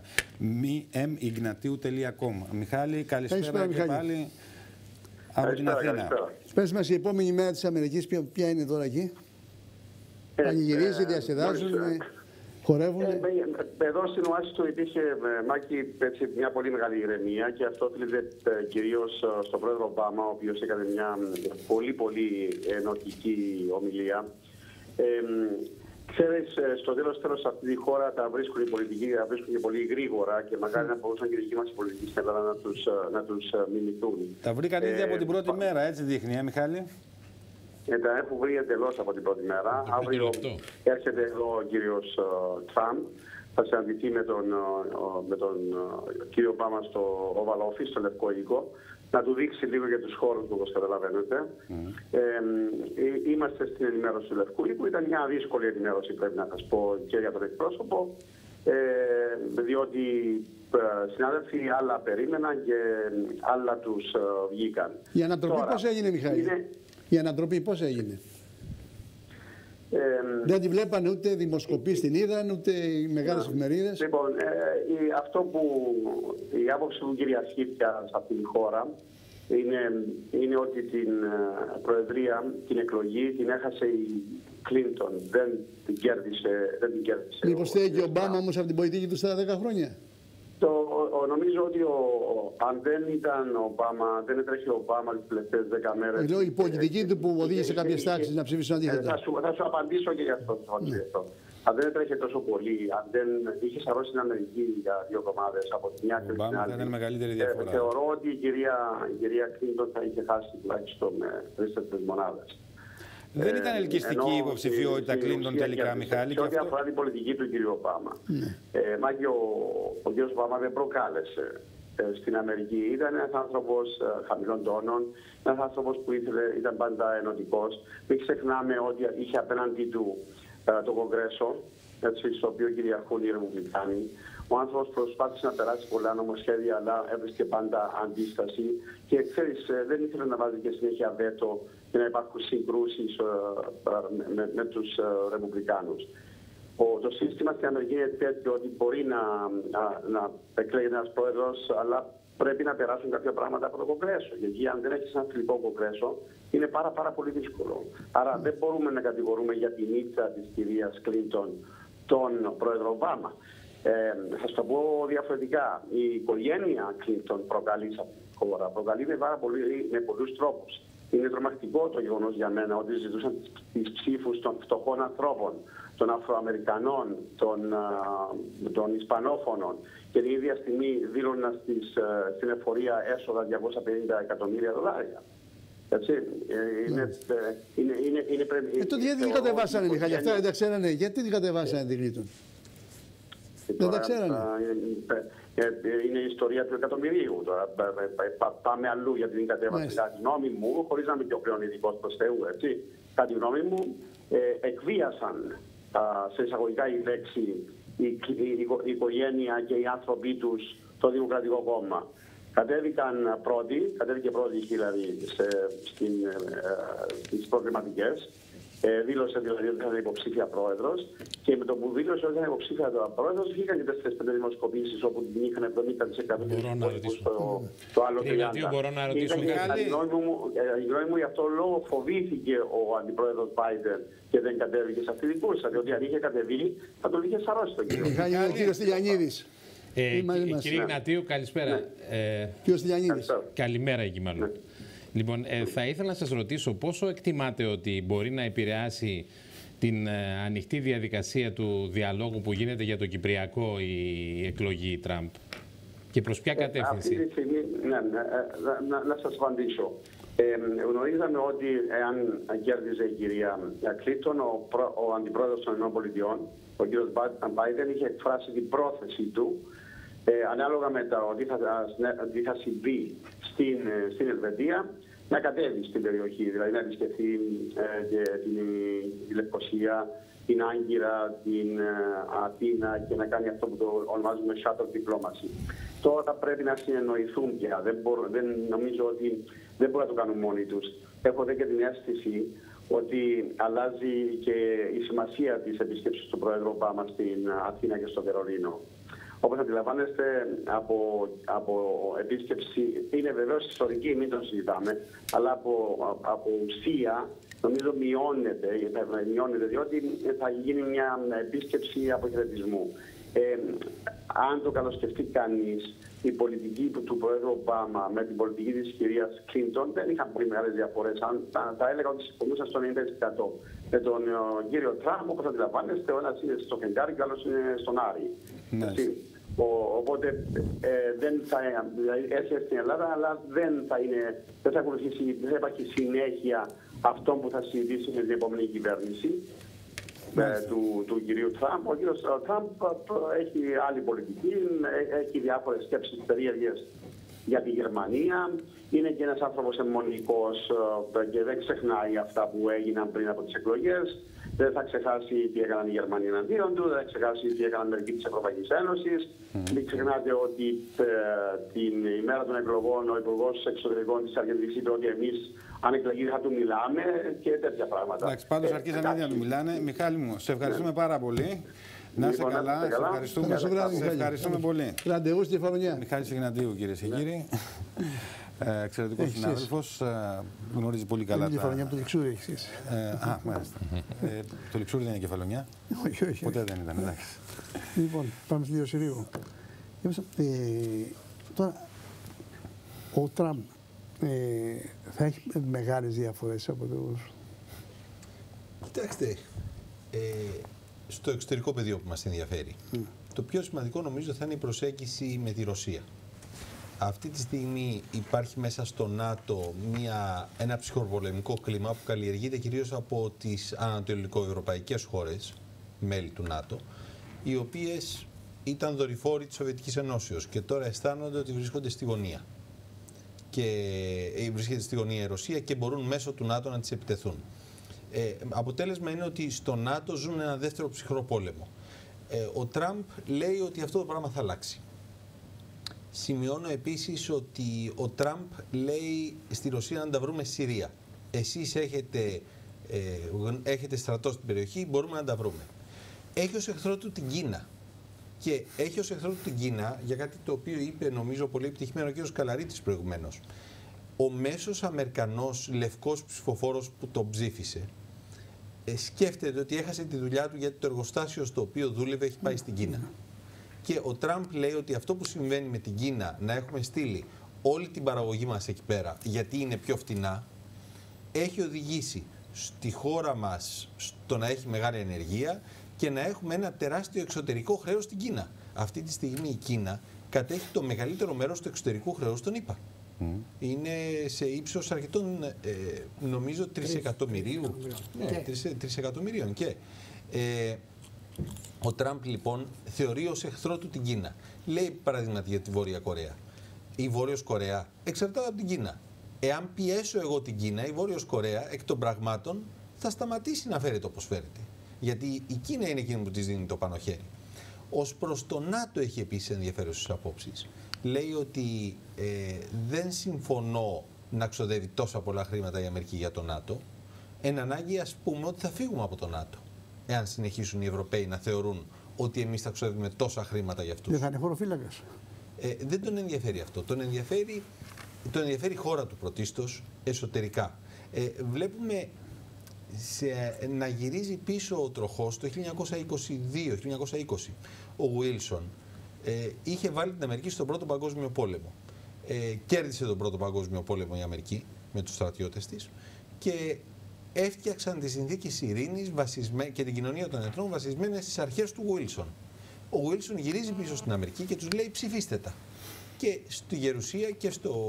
mignatiou.com. Μιχάλη, καλησπέρα και πάλι από την Αθήνα. Πες μας, η επόμενη μέρα της Αμερικής ποια είναι τώρα εκεί? Πανηγυρίζει, διασκεδάζουν, χορεύουν. Εδώ στην Ουάσιγκτον υπήρχε, Μάκη, μια πολύ μεγάλη ηρεμία και αυτό οφείλεται κυρίως στον πρόεδρο Ομπάμα, ο οποίος έκανε μια πολύ ενωτική ομιλία. Ξέρεις, στο τέλος αυτή τη χώρα τα βρίσκουν οι πολιτικοί, τα βρίσκουν και πολύ γρήγορα και μακάρι να μπορούσαν και οι δικοί μας οι πολιτικοί στην Ελλάδα να τους μιμηθούν. Τα βρήκαν ήδη από την πρώτη μέρα, έτσι δείχνει, Μιχάλη. Τα έχουν βρει εντελώς από την πρώτη μέρα. Αύριο έρχεται εδώ ο κύριος Τραμπ. Θα συναντηθεί με τον κύριο Ομπάμα στο Oval Office, στο Λευκό Οίκο, να του δείξει λίγο για τους χώρους του, όπως καταλαβαίνετε. Είμαστε στην ενημέρωση του Λευκού Οίκου. Ήταν μια δύσκολη ενημέρωση, πρέπει να σας πω, και για τον εκπρόσωπο, διότι συνάδελφοι άλλα περίμεναν και άλλα τους βγήκαν. Η ανατροπή πώς έγινε, Μιχάλη? Η ανατροπή πώς έγινε? Δεν τη βλέπανε ούτε δημοσκοπείς την είδαν, ούτε οι μεγάλες εφημερίδες. Λοιπόν, η άποψη που κυριαρχεί σε αυτή τη χώρα είναι ότι την προεδρία, την εκλογή την έχασε η Κλίντον. Δεν την κέρδισε. Μήπως θέλει και ο Ομπάμα όμως από την πολιτική του στα 10 χρόνια? Νομίζω ότι αν δεν ήταν ο Ομπάμα, δεν έτρεχε ο Ομπάμα τις τελευταίες 10 μέρες. Η πολιτική του που οδήγησε κάποιες τάξεις να ψηφίσουν αντίθετα. Θα σου απαντήσω και γι' αυτό. αν δεν έτρεχε τόσο πολύ, αν δεν είχε σαρώσει την Αμερική για 2 εβδομάδες από τη μια και την άλλη, θα ήταν μεγαλύτερη διαφορά. Θεωρώ ότι η κυρία Κλίντον θα είχε χάσει τουλάχιστον με 3-4 μονάδες. Δεν ήταν ελκυστική η υποψηφιότητα Κλίντον τελικά, Μιχάλη. Σε ό,τι αφορά την πολιτική του κ. Ομπάμα. Μάκη, ο κ. Ομπάμα δεν προκάλεσε στην Αμερική. Ήταν ένας άνθρωπος χαμηλών τόνων, ένας άνθρωπος που ήταν πάντα ενωτικός. Μην ξεχνάμε ότι είχε απέναντί του το Κογκρέσο, στο οποίο κυριαρχούν οι Ρεπουμπλικάνοι. Ο άνθρωπος προσπάθησε να περάσει πολλά νομοσχέδια, αλλά έβρισκε πάντα αντίσταση. Και ξέρεις, δεν ήθελε να βάζει και συνέχεια βέτο και να υπάρχουν συγκρούσεις με τους Ρεπουμπλικάνους. Το σύστημα στην Αμερική είναι τέτοιο ότι μπορεί να εκλέγεται ένας πρόεδρος, αλλά πρέπει να περάσουν κάποια πράγματα από το Κογκρέσο. Γιατί αν δεν έχεις ένα φιλικό Κογκρέσο, είναι πάρα πολύ δύσκολο. Άρα δεν μπορούμε να κατηγορούμε για την ήττα της κυρίας Κλίντον τον πρόεδρο Ομπάμα. Θα σου το πω διαφορετικά. Η οικογένεια Κλίντον προκαλεί σε αυτή τη χώρα. Προκαλεί με πολλούς τρόπους. Είναι τρομακτικό το γεγονός για μένα ότι ζητούσαν τις ψήφους των φτωχών ανθρώπων, των Αφροαμερικανών, των Ισπανόφωνων και την ίδια στιγμή δήλωναν στην εφορία έσοδα $250 εκατομμύρια. Έτσι, τότε γιατί την κατεβάσανε, Μιχάλη, αυτά δεν τα ξέρανε, γιατί την κατεβάσανε την Κλίντον? Δεν τα ξέρανε. Είναι η ιστορία του εκατομμυρίου. Τώρα πάμε αλλού για την κατέβαση. Κατά τη γνώμη μου, χωρίς να είμαι πιο πλέον ειδικός προς Θεού, έτσι, κατά τη γνώμη μου, εκβίασαν σε εισαγωγικά η λέξη η οικογένεια και οι άνθρωποι τους το Δημοκρατικό Κόμμα. Κατέβηκε πρώτη δηλαδή στις προκριματικές. Δήλωσε δηλαδή ότι θα είναι υποψήφια πρόεδρος και με το που δήλωσε ότι θα είναι υποψήφια πρόεδρος βγήκαν και 4-5 δημοσκοπήσεις όπου την είχαν 70% το άλλο 30%. Μπορώ να ρωτήσω κάτι. Η γνώμη μου γι' αυτό λόγο φοβήθηκε ο αντιπρόεδρος Biden και δεν κατέβηκε σε αυτή την κούρσα, διότι αν είχε κατεβεί θα τον είχε σαρώσει τον κύριο. Ο κύριος Στυλιανίδης. Κύριε Ιγνατίου, καλησπέρα. Κύριος Στυλιανίδης. Καλημέρα εκεί μάλλον. Λοιπόν, θα ήθελα να σας ρωτήσω πόσο εκτιμάτε ότι μπορεί να επηρεάσει την ανοιχτή διαδικασία του διαλόγου που γίνεται για το Κυπριακό η εκλογή Τραμπ και προς ποια κατεύθυνση? Αυτή τη στιγμή, να σας απαντήσω. Γνωρίζαμε ότι εάν κέρδιζε η κυρία Κλίντον, ο αντιπρόεδρος των ΗΠΑ, ο κ. Biden, είχε εκφράσει την πρόθεση του ανάλογα με το ότι θα συμβεί στην Ελβετία, να κατέβει στην περιοχή, δηλαδή να επισκεφθεί και τη Λευκοσία, την Άγκυρα, την Αθήνα και να κάνει αυτό που το ονομάζουμε shuttle diplomacy. Τώρα πρέπει να συνεννοηθούν πια. Δεν νομίζω ότι δεν μπορούν να το κάνουν μόνοι τους. Έχω δε και την αίσθηση ότι αλλάζει και η σημασία της επίσκεψης του Πρόεδρου Ομπάμα στην Αθήνα και στο Βερολίνο. Όπως αντιλαμβάνεστε, από επίσκεψη, είναι βεβαίως ιστορική, μην το συζητάμε, αλλά από ουσία νομίζω μειώνεται, διότι θα γίνει μια επίσκεψη αποχαιρετισμού. Αν το καλοσκεφτεί κανείς, η πολιτική του Πρόεδρου Ομπάμα με την πολιτική της κυρίας Κλίντον δεν είχαν πολύ μεγάλες διαφορές. Θα έλεγα ότι συμφωνούσαν στο 90%. Με τον κύριο Τραμπ, όπως αντιλαμβάνεστε, ο ένας είναι στο φεγγάρι και ο άλλος είναι στον Άρη. Οπότε δεν θα έρθει στην Ελλάδα, αλλά δεν θα υπάρχει συνέχεια αυτών που θα συζητήσει με την επόμενη κυβέρνηση του κυρίου Τραμπ. Ο κύριος Τραμπ έχει άλλη πολιτική, έχει διάφορες σκέψεις περίεργες για τη Γερμανία. Είναι και ένας άνθρωπος αιμονικός και δεν ξεχνάει αυτά που έγιναν πριν από τις εκλογές. Δεν θα ξεχάσει τι έκαναν οι Γερμανοί εναντίον του, δεν θα ξεχάσει τι έκαναν μερικοί της Ευρωπαϊκής Ένωσης. Μην ξεχνάτε ότι την ημέρα των εκλογών ο Υπουργός Εξωτερικών της Αργεντινής είπε ότι εμείς αν εκλεγεί θα του μιλάμε και τέτοια πράγματα. Εντάξει, πάντως αρχίσαν ήδη να του μιλάνε. Μιχάλη μου, σε ευχαριστούμε πάρα πολύ. Να είσαι καλά, σε ευχαριστούμε πολύ. Ραντεβού στη Κεφαλονιά. Μιχάλης Ιγνατίου, κυρίες και κύριοι. Εξαιρετικός συνάδελφος, γνωρίζει πολύ καλά. Η Κεφαλονιά από το Λιξούρι έχει σχέση. Μάλιστα. Το Λιξούρι δεν είναι Κεφαλονιά. Όχι. Ποτέ δεν ήταν, εντάξει. Λοιπόν, πάμε στη Διοσυρίου. Τώρα, ο Τραμπ θα έχει μεγάλες διαφορές από τους... Κοιτάξτε, στο εξωτερικό πεδίο που μας ενδιαφέρει. Το πιο σημαντικό νομίζω θα είναι η προσέγγιση με τη Ρωσία. Αυτή τη στιγμή υπάρχει μέσα στο ΝΑΤΟ ένα ψυχροπολεμικό κλίμα που καλλιεργείται κυρίως από τις ανατολικοευρωπαϊκές χώρες, μέλη του ΝΑΤΟ, οι οποίες ήταν δορυφόροι της Σοβιετικής Ενώσεως και τώρα αισθάνονται ότι βρίσκονται στη γωνία. Και βρίσκεται στη γωνία η Ρωσία και μπορούν μέσω του ΝΑΤΟ να τις επιτεθούν. Αποτέλεσμα είναι ότι στο ΝΑΤΟ ζουν ένα δεύτερο ψυχρό πόλεμο. Ο Τραμπ λέει ότι αυτό το πράγμα θα αλλάξει. Σημειώνω επίσης ότι ο Τραμπ λέει στη Ρωσία να τα βρούμε στη Συρία. Εσείς έχετε στρατό στην περιοχή, μπορούμε να τα βρούμε. Έχει ως εχθρό του την Κίνα. Και έχει ως εχθρό του την Κίνα για κάτι το οποίο είπε νομίζω πολύ επιτυχημένο ο κ. Καλαρίτης προηγουμένως. Ο μέσος Αμερικανός λευκός ψηφοφόρος που τον ψήφισε σκέφτεται ότι έχασε τη δουλειά του γιατί το εργοστάσιο στο οποίο δούλευε έχει πάει στην Κίνα. Και ο Τραμπ λέει ότι αυτό που συμβαίνει με την Κίνα, να έχουμε στείλει όλη την παραγωγή μας εκεί πέρα γιατί είναι πιο φτηνά, έχει οδηγήσει στη χώρα μας στο να έχει μεγάλη ανεργία και να έχουμε ένα τεράστιο εξωτερικό χρέος στην Κίνα. Αυτή τη στιγμή η Κίνα κατέχει το μεγαλύτερο μέρος του εξωτερικού χρέους των ΗΠΑ. Είναι σε ύψος αρκετών, νομίζω, 3 εκατομμυρίων. Ναι, 3 εκατομμυρίων. Και ο Τραμπ λοιπόν θεωρεί ως εχθρό του την Κίνα. Λέει παραδείγματι για τη Βόρεια Κορέα. Η Βόρειος Κορέα εξαρτάται από την Κίνα. Εάν πιέσω εγώ την Κίνα, η Βόρειος Κορέα εκ των πραγμάτων θα σταματήσει να φέρεται όπως φέρεται. Γιατί η Κίνα είναι εκείνη που της δίνει το πάνω χέρι. Ως προς το ΝΑΤΟ έχει επίσης ενδιαφέρουσες απόψεις. Λέει ότι δεν συμφωνώ να ξοδεύει τόσα πολλά χρήματα η Αμερική για το ΝΑΤΟ. Εν ανάγκη ας πούμε ότι θα φύγουμε από το ΝΑΤΟ. Εάν συνεχίσουν οι Ευρωπαίοι να θεωρούν ότι εμείς θα ξοδεύουμε τόσα χρήματα για αυτούς. Δεν θα είναι χωροφύλακας. Δεν τον ενδιαφέρει αυτό. Τον ενδιαφέρει η χώρα του πρωτίστως εσωτερικά. Βλέπουμε να γυρίζει πίσω ο τροχός το 1922-1920. Ο Βίλσον είχε βάλει την Αμερική στον Πρώτο Παγκόσμιο Πόλεμο. Κέρδισε τον Πρώτο Παγκόσμιο Πόλεμο η Αμερική με τους στρατιώτες της και έφτιαξαν τις συνθήκες ειρήνης και την κοινωνία των εθνών βασισμένες στις αρχές του Βίλσον. Ο Βίλσον γυρίζει πίσω στην Αμερική και τους λέει ψηφίστε τα. Και στη Γερουσία και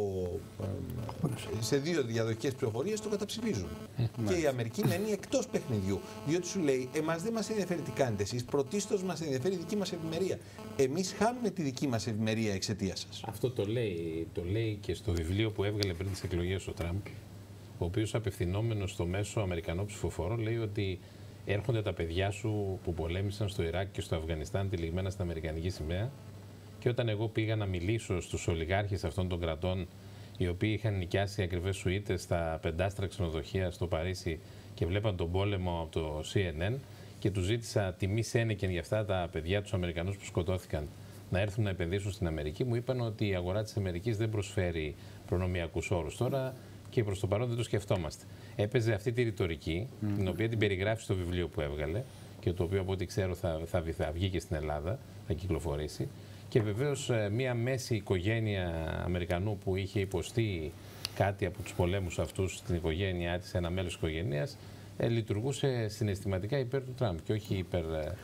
σε 2 διαδοχικές ψηφοφορίες το καταψηφίζουν. Και η Αμερική μένει εκτός παιχνιδιού. Διότι σου λέει, εμάς δεν μας ενδιαφέρει τι κάνετε εσείς, πρωτίστως μας ενδιαφέρει η δική μας ευημερία. Εμείς χάνουμε τη δική μας ευημερία εξαιτίας σας. Αυτό το λέει και στο βιβλίο που έβγαλε πριν τις εκλογές ο Τραμπ, ο οποίος απευθυνόμενος στο μέσο Αμερικανό ψηφοφόρο λέει ότι έρχονται τα παιδιά σου που πολέμησαν στο Ιράκ και στο Αφγανιστάν τυλιγμένα στην Αμερικανική σημαία. Και όταν εγώ πήγα να μιλήσω στους ολιγάρχες αυτών των κρατών, οι οποίοι είχαν νοικιάσει ακριβές σουίτες στα 5 ξενοδοχεία στο Παρίσι και βλέπαν τον πόλεμο από το CNN, και τους ζήτησα τιμή Σένεκεν για αυτά τα παιδιά, τους Αμερικανούς που σκοτώθηκαν, να έρθουν να επενδύσουν στην Αμερική, μου είπαν ότι η αγορά της Αμερικής δεν προσφέρει προνομιακούς όρους τώρα και προς το παρόν δεν το σκεφτόμαστε. Έπαιζε αυτή τη ρητορική, την οποία την περιγράφει στο βιβλίο που έβγαλε και το οποίο από ό,τι ξέρω θα βγει και στην Ελλάδα, θα κυκλοφορήσει. Και βεβαίως μία μέση οικογένεια Αμερικανού που είχε υποστεί κάτι από τους πολέμους αυτούς στην οικογένειά της, ένα μέλος της οικογένειας, λειτουργούσε συναισθηματικά υπέρ του Τραμπ και όχι υπέρ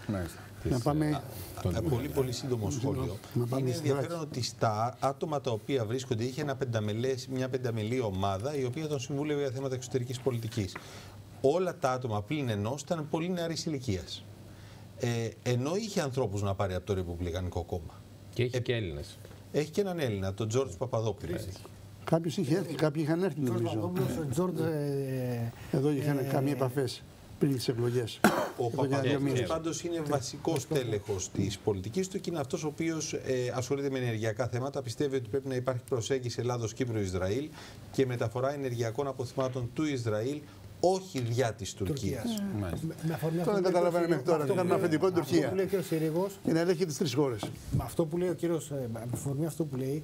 Πολύ σύντομο σχόλιο. Είναι ενδιαφέρον ότι στα άτομα τα οποία βρίσκονται είχε μια πενταμελή ομάδα η οποία τον συμβούλευε για θέματα εξωτερικής πολιτικής. Όλα τα άτομα πλην ενός ήταν πολύ νεαρής ηλικίας. Ενώ είχε ανθρώπους να πάρει από το Ρεπουμπλικανικό Κόμμα. Και έχει και Έλληνες. Έχει και έναν Έλληνα, τον Τζόρτζ Παπαδόπουλο. Κάποιος είχε έρθει, κάποιοι είχαν έρθει νομίζω. Εδώ είχαν καμία επαφές πριν τις εκλογές. Ο Παπαδόπουλος πάντως είναι βασικός τέλεχος της πολιτικής του και είναι αυτός ο οποίος ασχολείται με ενεργειακά θέματα. Πιστεύει ότι πρέπει να υπάρχει προσέγγιση Ελλάδος-Κύπρο-Ισραήλ και μεταφορά ενεργειακών αποθυμάτων του Ισραήλ, όχι διά της Τουρκίας. Αυτό δεν καταλαβαίνω μέχρι τώρα. Το κάνουμε αφεντικό την Τουρκία. Και να ελέγχει τις 3 χώρες. Με αυτό που λέει ο κύριος, με αφορμή αυτό που λέει,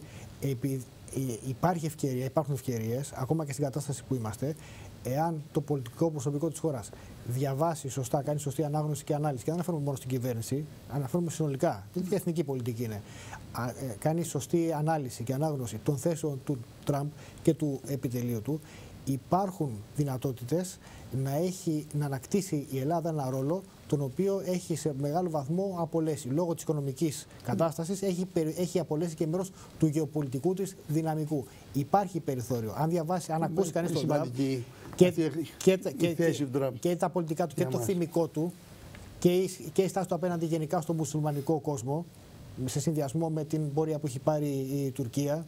υπάρχουν ευκαιρίες, ακόμα και στην κατάσταση που είμαστε, εάν το πολιτικό προσωπικό της χώρας διαβάσει σωστά, κάνει σωστή ανάγνωση και ανάλυση, και δεν αναφέρουμε μόνο στην κυβέρνηση, αναφέρουμε συνολικά, τι εθνική πολιτική είναι, κάνει σωστή ανάλυση και ανάγνωση των θέσεων του Τραμπ και του επιτελείου του, υπάρχουν δυνατότητες να ανακτήσει η Ελλάδα ένα ρόλο τον οποίο έχει σε μεγάλο βαθμό απολέσει. Λόγω της οικονομικής κατάστασης έχει απολέσει και μέρος του γεωπολιτικού της δυναμικού. Υπάρχει περιθώριο. Αν διαβάσει, αν ακούσει κανείς τον Τραμπ και τα πολιτικά του και το θυμικό του και η στάση του απέναντι γενικά στον μουσουλμανικό κόσμο, σε συνδυασμό με την πορεία που έχει πάρει η Τουρκία,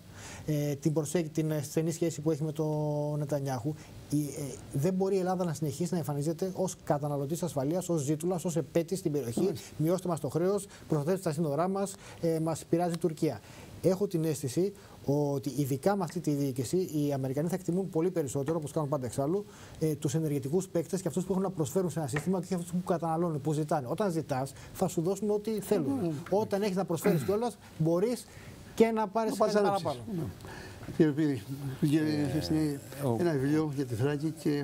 την στενή σχέση που έχει με τον Νετανιάχου, δεν μπορεί η Ελλάδα να συνεχίσει να εμφανίζεται ως καταναλωτής ασφαλείας, ως ζήτουλας, ως επέτης στην περιοχή. Μειώστε μας το χρέος, προστατεύστε τα σύνορά μας, μας πειράζει η Τουρκία. Έχω την αίσθηση ότι ειδικά με αυτή τη διοίκηση οι Αμερικανοί θα εκτιμούν πολύ περισσότερο, όπως κάνουν πάντα εξάλλου, τους ενεργητικούς παίκτες και αυτούς που έχουν να προσφέρουν σε ένα σύστημα και αυτούς που καταναλώνουν, που ζητάνε. Όταν ζητάς, θα σου δώσουν ό,τι θέλουν. Όταν έχεις να προσφέρεις κιόλας, μπορείς και να πάρεις κάτι παραπάνω. Κύριε Πύρη, ένα βιβλίο για τη Θράκη και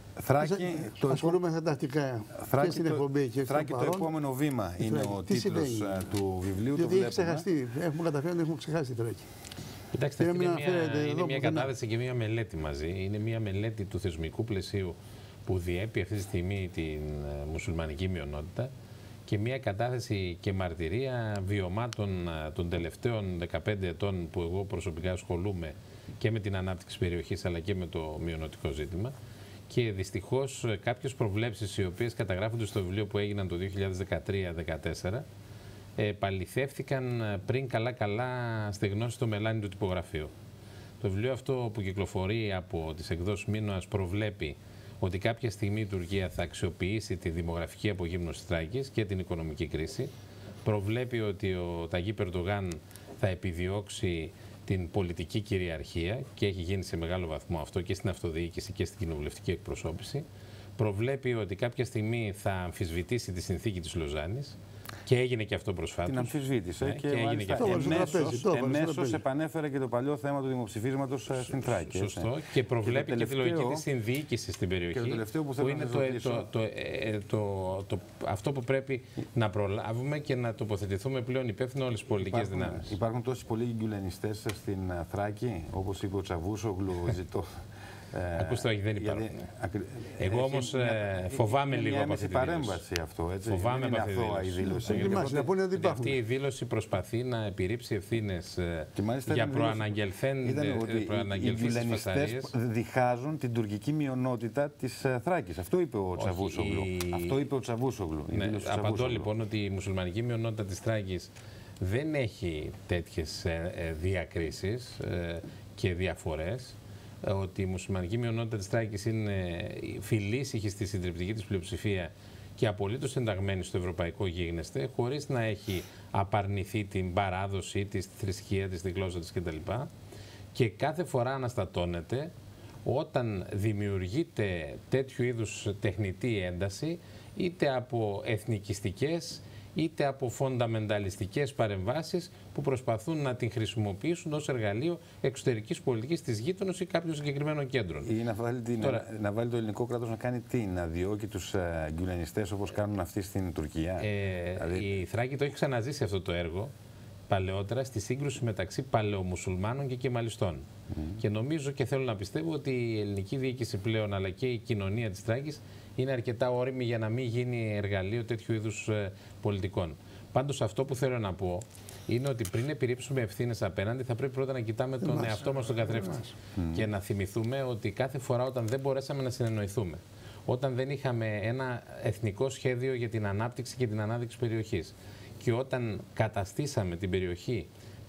ασχολούμαι τακτικά και στην εκπομπή και Θράκη, το επόμενο βήμα είναι ο τίτλος του βιβλίου. Διότι έχει ξεχαστεί, έχουμε καταφέρει να έχουμε ξεχάσει τη Θράκη. Κοιτάξτε, είναι μια κατάδυση και μια μελέτη μαζί. Είναι μια μελέτη του θεσμικού πλαισίου που διέπει αυτή τη στιγμή την μουσουλμανική μειονότητα και μια κατάθεση και μαρτυρία βιωμάτων των τελευταίων 15 ετών που εγώ προσωπικά ασχολούμαι και με την ανάπτυξη περιοχής αλλά και με το μειονοτικό ζήτημα. Και δυστυχώς κάποιες προβλέψεις οι οποίες καταγράφονται στο βιβλίο που έγιναν το 2013-2014 παληθεύτηκαν πριν καλά-καλά στεγνώσει στο μελάνι του τυπογραφείου. Το βιβλίο αυτό που κυκλοφορεί από τις εκδόσεις Μίνωας προβλέπει ότι κάποια στιγμή η Τουρκία θα αξιοποιήσει τη δημογραφική απογύμνωση της Θράκης και την οικονομική κρίση. Προβλέπει ότι ο Ταγίπ Ερντογάν θα επιδιώξει την πολιτική κυριαρχία και έχει γίνει σε μεγάλο βαθμό αυτό και στην αυτοδιοίκηση και στην κοινοβουλευτική εκπροσώπηση. Προβλέπει ότι κάποια στιγμή θα αμφισβητήσει τη συνθήκη της Λοζάνης και έγινε και αυτό προσφάτως. Την αμφισβήτησε και έγινε και εμέσως επανέφερε και το παλιό θέμα του δημοψηφίσματος στην Θράκη. Σωστό. Και προβλέπει και τη λογική της συνδιοίκησης στην περιοχή. Και το τελευταίο που θέλω είναι αυτό που πρέπει να προλάβουμε και να τοποθετηθούμε πλέον υπεύθυνο όλες τις πολιτικές δυνάμεις. Υπάρχουν τόσοι πολλοί γκουλενιστές στην Θράκη, όπως είπε ο Τσαβούσογλου, ζητώ. Ακούστε, δεν υπάρχουν. Εγώ όμως φοβάμαι λίγο από αυτή τη παρέμβαση αυτό. Έτσι. Φοβάμαι από αυτή τη δήλωση. Αυτή η δήλωση προσπαθεί να επιρρύψει ευθύνες για προαναγγελθέντες φασαρίες. Διχάζουν την τουρκική μειονότητα της Θράκης. Αυτό είπε ο Τσαβούσογλου. Αυτό είπε ο Τσαβούσογλου. Απαντώ λοιπόν ότι η μουσουλμανική μειονότητα της Θράκης δεν έχει τέτοιες διακρίσεις και διαφορές. Ότι η μουσουλμανική μειονότητα της Θράκης είναι φιλήσυχη στη συντριπτική της πλειοψηφία και απολύτως ενταγμένη στο ευρωπαϊκό γίγνεσθε, χωρίς να έχει απαρνηθεί την παράδοση της, τη θρησκεία της, τη γλώσσα της κτλ. Και κάθε φορά αναστατώνεται όταν δημιουργείται τέτοιου είδους τεχνητή ένταση, είτε από εθνικιστικές είτε από φονταμενταλιστικές παρεμβάσεις που προσπαθούν να την χρησιμοποιήσουν ως εργαλείο εξωτερικής πολιτικής της γείτονας ή κάποιων συγκεκριμένων κέντρων. Ή να βάλει το ελληνικό κράτος να κάνει τι, να διώκει τους γκουλενιστές όπως κάνουν αυτοί στην Τουρκία. Η Θράκη το έχει ξαναζήσει αυτό το έργο παλαιότερα στη σύγκρουση μεταξύ παλαιομουσουλμάνων και κεμαλιστών. Και νομίζω και θέλω να πιστεύω ότι η ελληνική διοίκηση πλέον αλλά και η κοινωνία της Θράκης είναι αρκετά όριμη για να μην γίνει εργαλείο τέτοιου είδους πολιτικών. Πάντως αυτό που θέλω να πω είναι ότι πριν επιρρύψουμε ευθύνες απέναντι θα πρέπει πρώτα να κοιτάμε τον εαυτό μας τον καθρέφτη. Και να θυμηθούμε ότι κάθε φορά όταν δεν μπορέσαμε να συνεννοηθούμε, όταν δεν είχαμε ένα εθνικό σχέδιο για την ανάπτυξη και την ανάδειξη περιοχής και όταν καταστήσαμε την περιοχή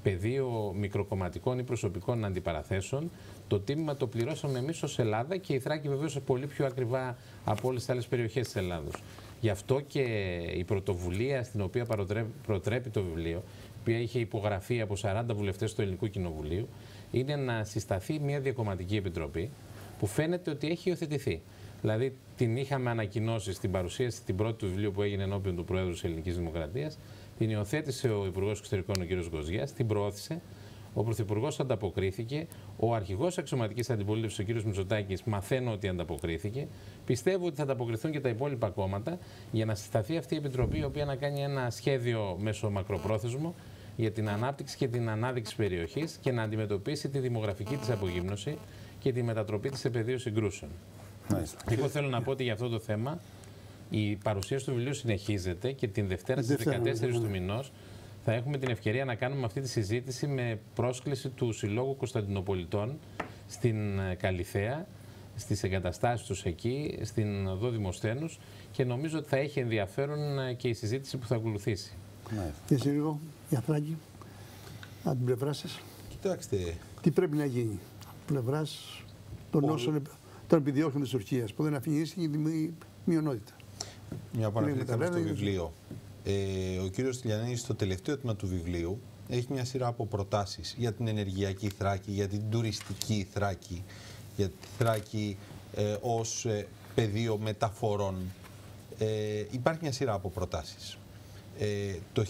πεδίο μικροκομματικών ή προσωπικών αντιπαραθέσεων, το τίμημα το πληρώσαμε εμείς ως Ελλάδα και η Θράκη βεβαίως πολύ πιο ακριβά από όλες τις άλλες περιοχές της Ελλάδος. Γι' αυτό και η πρωτοβουλία στην οποία προτρέπει το βιβλίο, η οποία είχε υπογραφεί από 40 βουλευτές του Ελληνικού Κοινοβουλίου, είναι να συσταθεί μια διακομματική επιτροπή που φαίνεται ότι έχει υιοθετηθεί. Δηλαδή την είχαμε ανακοινώσει στην παρουσίαση την πρώτη του βιβλίου που έγινε ενώπιον του Προέδρου της Ελληνικής Δημοκρατίας. Την υιοθέτησε ο Υπουργός Εξωτερικών, ο κ. Γκοζιάς, την προώθησε. Ο Πρωθυπουργός ανταποκρίθηκε. Ο αρχηγός αξιωματικής αντιπολίτευσης, ο κ. Μητσοτάκης, μαθαίνω ότι ανταποκρίθηκε. Πιστεύω ότι θα ανταποκριθούν και τα υπόλοιπα κόμματα για να συσταθεί αυτή η επιτροπή, η οποία να κάνει ένα σχέδιο μεσομακροπρόθεσμο για την ανάπτυξη και την ανάδειξη περιοχής και να αντιμετωπίσει τη δημογραφική της απογύμνωση και τη μετατροπή της σε πεδίο συγκρούσεων. Εγώ θέλω να πω ότι για αυτό το θέμα Η παρουσίαση του βιβλίου συνεχίζεται και την Δευτέρα στις 14 του μηνός θα έχουμε την ευκαιρία να κάνουμε αυτή τη συζήτηση με πρόσκληση του Συλλόγου Κωνσταντινοπολιτών στην Καλιθέα, στις εγκαταστάσεις τους εκεί, στην οδό Δημοσθένους, και νομίζω ότι θα έχει ενδιαφέρον και η συζήτηση που θα ακολουθήσει. Και εσύ λίγο, η Θράκη, από την πλευρά σας, Κοιτάξτε. τι πρέπει να γίνει από την πλευρά των όσων των επιδιώξεων της Τουρκίας, που δεν αφήνει ήσυχη τη μειονότητα. Μια παρακλήτα στο βιβλίο. Ο κύριος Τηλιανίδης στο τελευταίο τμήμα του βιβλίου έχει μια σειρά από προτάσεις για την ενεργειακή Θράκη, για την τουριστική Θράκη, για τη Θράκη ως πεδίο μεταφορών. Υπάρχει μια σειρά από προτάσεις. Το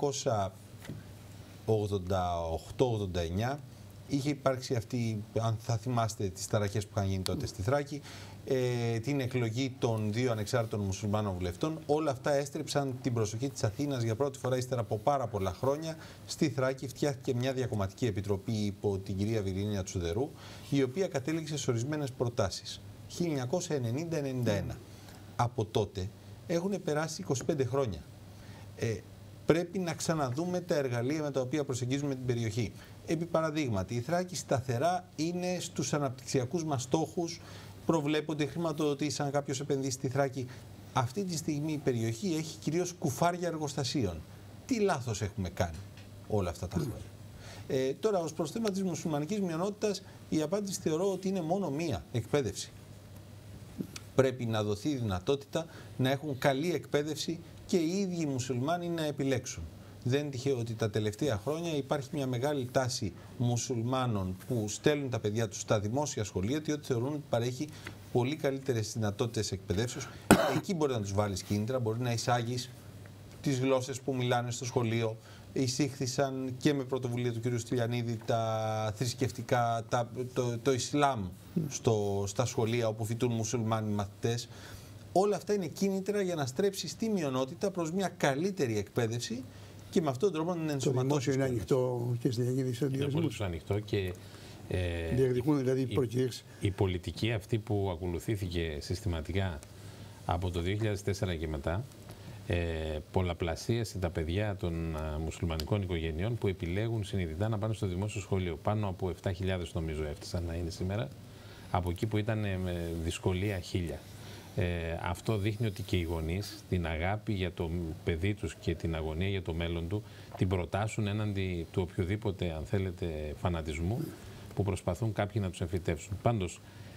1988-89 είχε υπάρξει αυτή, αν θα θυμάστε τις ταραχές που είχαν γίνει τότε στη Θράκη, την εκλογή των 2 ανεξάρτητων μουσουλμάνων βουλευτών. Όλα αυτά έστρεψαν την προσοχή της Αθήνας για πρώτη φορά ύστερα από πάρα πολλά χρόνια. Στη Θράκη φτιάχτηκε μια διακομματική επιτροπή υπό την κυρία Βυρίνια Τσουδερού, η οποία κατέληξε σε ορισμένες προτάσεις. 1990-91. Από τότε έχουν περάσει 25 χρόνια. Πρέπει να ξαναδούμε τα εργαλεία με τα οποία προσεγγίζουμε την περιοχή. Επί παραδείγματι, η Θράκη σταθερά είναι στους αναπτυξιακούς μας στόχους, προβλέπονται, χρηματοδοτήσαν, κάποιος επενδύσει στη Θράκη. Αυτή τη στιγμή η περιοχή έχει κυρίως κουφάρια εργοστασίων. Τι λάθος έχουμε κάνει όλα αυτά τα χρόνια. Τώρα, ως προς θέμα της μουσουλμανικής μειονότητας, η απάντηση θεωρώ ότι είναι μόνο μία: εκπαίδευση. Πρέπει να δοθεί η δυνατότητα να έχουν καλή εκπαίδευση και οι ίδιοι οι μουσουλμάνοι να επιλέξουν. Δεν είναι τυχαίο ότι τα τελευταία χρόνια υπάρχει μια μεγάλη τάση μουσουλμάνων που στέλνουν τα παιδιά τους στα δημόσια σχολεία, διότι θεωρούν ότι παρέχει πολύ καλύτερες δυνατότητες εκπαιδεύσεως. Εκεί μπορεί να τους βάλεις κίνητρα, μπορεί να εισάγεις τις γλώσσες που μιλάνε στο σχολείο. Εισήχθησαν και με πρωτοβουλία του κ. Στυλιανίδη τα θρησκευτικά, το Ισλάμ στα σχολεία όπου φοιτούν μουσουλμάνοι μαθητές. Όλα αυτά είναι κίνητρα για να στρέψει τη μειονότητα προς μια καλύτερη εκπαίδευση και με αυτόν τον τρόπο να ενσωματώσει. Το δημόσιο είναι ανοιχτό και στη διακίνηση των διαδρόμων. Είναι πολύ ανοιχτό και διεκδικούν δηλαδή προκήρυξη. Η πολιτική αυτή που ακολουθήθηκε συστηματικά από το 2004 και μετά πολλαπλασίασε τα παιδιά των μουσουλμανικών οικογενειών που επιλέγουν συνειδητά να πάνε στο δημόσιο σχολείο. Πάνω από 7.000 νομίζω έφτασαν να είναι σήμερα, από εκεί που ήταν με δυσκολία 1.000. Αυτό δείχνει ότι και οι γονείς την αγάπη για το παιδί τους και την αγωνία για το μέλλον του την προτάσουν έναντι του οποιοδήποτε, αν θέλετε, φανατισμού που προσπαθούν κάποιοι να τους εμφυτεύσουν. Πάντως,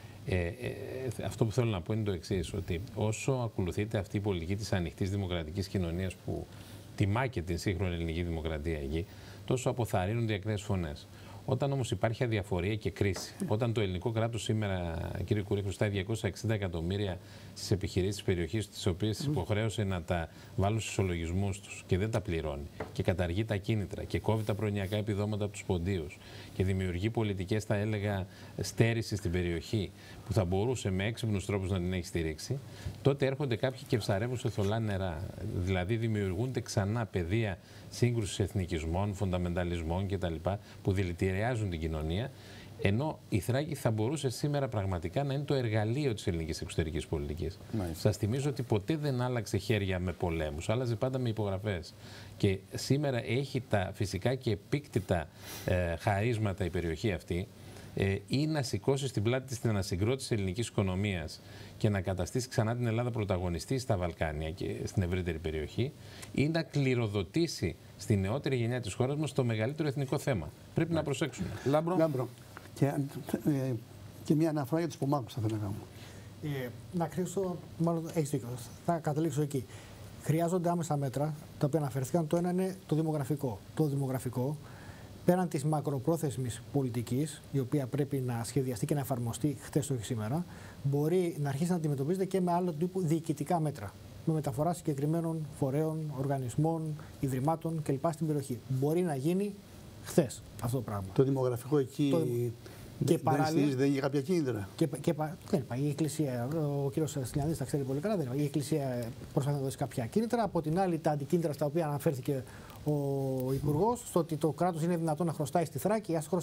αυτό που θέλω να πω είναι το εξής, ότι όσο ακολουθείται αυτή η πολιτική της ανοιχτής δημοκρατικής κοινωνίας που τιμά και την σύγχρονη ελληνική δημοκρατία εκεί, τόσο αποθαρρύνονται οι ακραίες φωνές. Όταν όμως υπάρχει αδιαφορία και κρίση, όταν το ελληνικό κράτος σήμερα, κύριε Κουρή, χρωστάει 260 εκατομμύρια στις επιχειρήσεις της περιοχής, τις οποίες υποχρέωσε να τα βάλουν στους ισολογισμούς τους και δεν τα πληρώνει και καταργεί τα κίνητρα και κόβει τα προνοιακά επιδόματα από τους ποντίους και δημιουργεί πολιτικές, θα έλεγα, στέρηση στην περιοχή που θα μπορούσε με έξυπνους τρόπους να την έχει στηρίξει, τότε έρχονται κάποιοι και ψαρεύουν σε θολά νερά. Δηλαδή δημιουργούνται ξανά πεδία σύγκρουσης εθνικισμών, φονταμενταλισμών κτλ. Που δηλητηριάζουν την κοινωνία, ενώ η Θράκη θα μπορούσε σήμερα πραγματικά να είναι το εργαλείο της ελληνικής εξωτερικής πολιτικής. Σας θυμίζω ότι ποτέ δεν άλλαξε χέρια με πολέμους, άλλαζε πάντα με υπογραφές. Και σήμερα έχει τα φυσικά και επίκτητα χαρίσματα η περιοχή αυτή, ή να σηκώσει στην πλάτη της την ανασυγκρότηση της ελληνικής οικονομίας και να καταστήσει ξανά την Ελλάδα πρωταγωνιστή στα Βαλκάνια και στην ευρύτερη περιοχή, ή να κληροδοτήσει στη νεότερη γενιά της χώρας μας το μεγαλύτερο εθνικό θέμα. Πρέπει να προσέξουμε. Λάμπρο. Και μια αναφορά για τους Πομάκους θα θέλω να κάνω. Να κρίσω, μάλλον έχεις δίκιο, θα καταλήξω εκεί. Χρειάζονται άμεσα μέτρα, τα οποία αναφέρθηκαν. Το ένα είναι το δημογραφικό. Το δημογραφικό, πέραν της μακροπρόθεσμης πολιτικής, η οποία πρέπει να σχεδιαστεί και να εφαρμοστεί χτες όχι σήμερα, μπορεί να αρχίσει να αντιμετωπίζεται και με άλλο τύπου διοικητικά μέτρα. Με μεταφορά συγκεκριμένων φορέων, οργανισμών, ιδρυμάτων κλπ. Στην περιοχή. Μπορεί να γίνει χθες αυτό το πράγμα. Το δημογραφικό εκεί και παράλληλα δεν είχε κάποια κίνητρα. Δεν υπάρχει. Η Εκκλησία, ο κ. Στυλιανίδης τα ξέρει πολύ καλά, δεν υπάρχει. Η Εκκλησία προσπαθεί να δώσει κάποια κίνητρα. Από την άλλη, τα αντικίνητρα στα οποία αναφέρθηκε ο Υπουργός, στο ότι το κράτος είναι δυνατόν να χρωστάει στη Θράκη, ας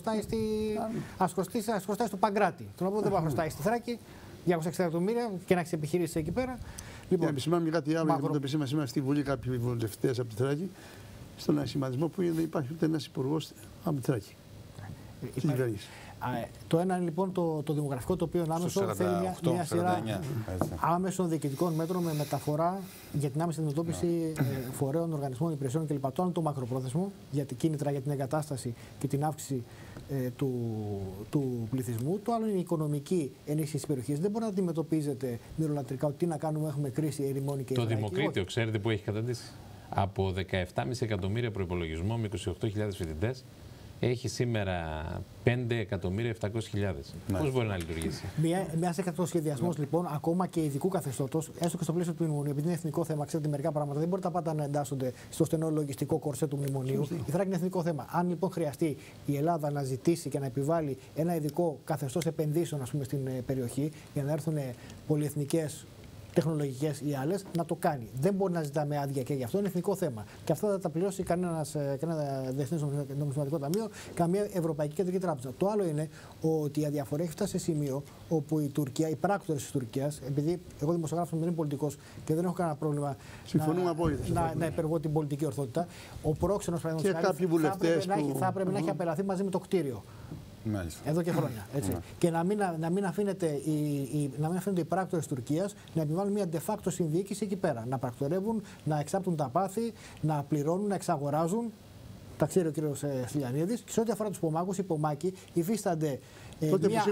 χρωστάει στο Παγκράτη. Τον οποίο δεν μπορεί να χρωστάει στη Θράκη 260 εκατομμύρια και να έχει επιχειρήσεις εκεί πέρα. Λοιπόν, να επισημάνουμε κάτι άλλο, γιατί το επισήμαμε σήμερα στη Βουλή κάποιοι βουλευτές από τη Θράκη, στον ασχηματισμό που δεν υπάρχει ούτε ένας υπουργός από τη Θράκη. Το ένα είναι λοιπόν το δημογραφικό τοπίο άμεσο, θέλει μια σειρά άμεσων διοικητικών μέτρων με μεταφορά για την άμεση αντιμετώπιση φορέων, οργανισμών, υπηρεσιών κλπ. Το άλλο το μακροπρόθεσμο, για την κίνητρα για την εγκατάσταση και την αύξηση του πληθυσμού. Το άλλο είναι η οικονομική ενίσχυση της περιοχής. Δεν μπορεί να αντιμετωπίζεται μυρολατρικά ότι τι να κάνουμε, έχουμε κρίση, ερημώνει και το Δημοκρίτιο, ξέρετε που έχει καταντήσει. Από 17,5 εκατομμύρια προϋπολογισμό με 28.000 φοιτητές, έχει σήμερα 5.700.000. Πώς μπορεί να λειτουργήσει? Μια έκτακτο σχεδιασμό λοιπόν, ακόμα και ειδικού καθεστώτος, έστω και στο πλαίσιο του μνημονίου, επειδή είναι εθνικό θέμα, ξέρετε μερικά πράγματα δεν μπορεί τα πάντα να εντάσσονται στο στενό λογιστικό κορσέ του μνημονίου. Η Θράκη είναι εθνικό θέμα. Αν λοιπόν χρειαστεί η Ελλάδα να ζητήσει και να επιβάλλει ένα ειδικό καθεστώς επενδύσεων, ας πούμε, στην περιοχή, για να έρθουν πολυεθνικές τεχνολογικές ή άλλες, να το κάνει. Δεν μπορεί να ζητάμε άδεια και γι' αυτό είναι εθνικό θέμα. Και αυτά θα τα πληρώσει κανένα διεθνές νομισματικό ταμείο, καμία Ευρωπαϊκή Κεντρική Τράπεζα. Το άλλο είναι ότι η αδιαφορία έχει φτάσει σε σημείο όπου η Τουρκία, οι πράκτορες της Τουρκίας, επειδή εγώ δημοσιογράφος δεν είμαι πολιτικός και δεν έχω κανένα πρόβλημα να υπερβώ την πολιτική ορθότητα, ο πρόξενος θα έπρεπε να έχει απελαθεί μαζί με το κτίριο. Μάλιστα. Εδώ και χρόνια. Έτσι. Και να μην αφήνεται οι πράκτορες της Τουρκίας να επιβάλλουν μια de facto συνδιοίκηση εκεί πέρα. Να πρακτορεύουν, να εξάπτουν τα πάθη, να πληρώνουν, να εξαγοράζουν. Τα ξέρει ο κύριος Στυλιανίδης. Και σε ό,τι αφορά τους Πομάκους, οι Πομάκοι υφίστανται μια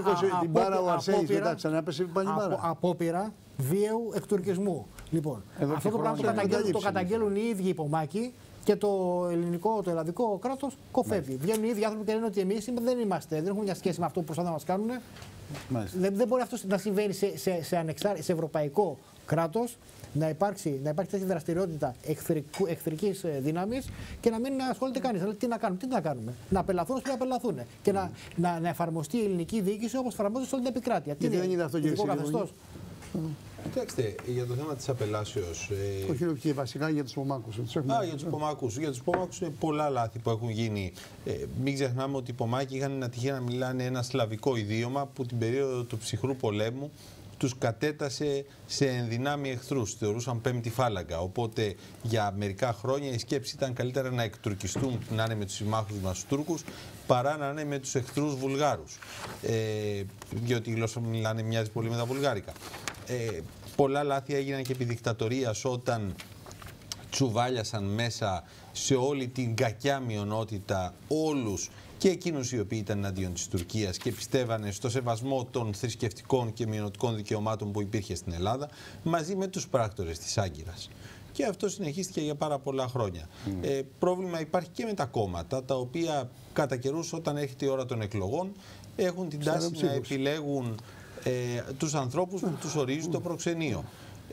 απόπειρα βίαιου εκτουρκισμού. Λοιπόν, αυτό το πράγμα το καταγγέλουν οι ίδιοι οι Πομάκοι. Και το ελλαδικό κράτος κοφεύει. Βγαίνουν οι ίδιοι άνθρωποι και λένε ότι εμείς δεν έχουμε μια σχέση με αυτό που προσπαθούν να μας κάνουν. Δεν μπορεί αυτό να συμβαίνει σε ευρωπαϊκό κράτος, να υπάρξει τέτοια δραστηριότητα εχθρικής δύναμης και να μην ασχολείται κανείς. Δηλαδή, τι να κάνουμε. Να απελαθούν όσο πρέπει να απελαθούν. Και να εφαρμοστεί η ελληνική διοίκηση όπως εφαρμόζεται σε όλη την επικράτεια. Γιατί δεν είναι αυτό και Κοιτάξτε, για το θέμα της απελάσεως. Όχι, και βασικά για τους Πομάκους. Για τους Πομάκους είναι πολλά λάθη που έχουν γίνει. Μην ξεχνάμε ότι οι Πομάκοι είχαν την ατυχία να μιλάνε ένα σλαβικό ιδίωμα που την περίοδο του ψυχρού πολέμου τους κατέτασε σε ενδυνάμει εχθρούς. Θεωρούσαν πέμπτη φάλαγγα. Οπότε για μερικά χρόνια η σκέψη ήταν καλύτερα να εκτουρκιστούν, να είναι με τους συμμάχους μας τους Τούρκους, παρά να είναι με τους εχθρούς Βουλγάρους. Διότι η γλώσσα που μιλάνε μοιάζει πολύ με τα βουλγάρικα. Πολλά λάθη έγιναν και επί δικτατορίας όταν τσουβάλιασαν μέσα σε όλη την κακιά μειονότητα όλους και εκείνους οι οποίοι ήταν εναντίον της Τουρκίας και πιστεύανε στο σεβασμό των θρησκευτικών και μειονοτικών δικαιωμάτων που υπήρχε στην Ελλάδα, μαζί με τους πράκτορες της Άγκυρας. Και αυτό συνεχίστηκε για πάρα πολλά χρόνια. Πρόβλημα υπάρχει και με τα κόμματα, τα οποία κατά καιρούς όταν έρχεται η ώρα των εκλογών έχουν την τάση να επιλέγουν τους ανθρώπους που τους ορίζει το προξενείο.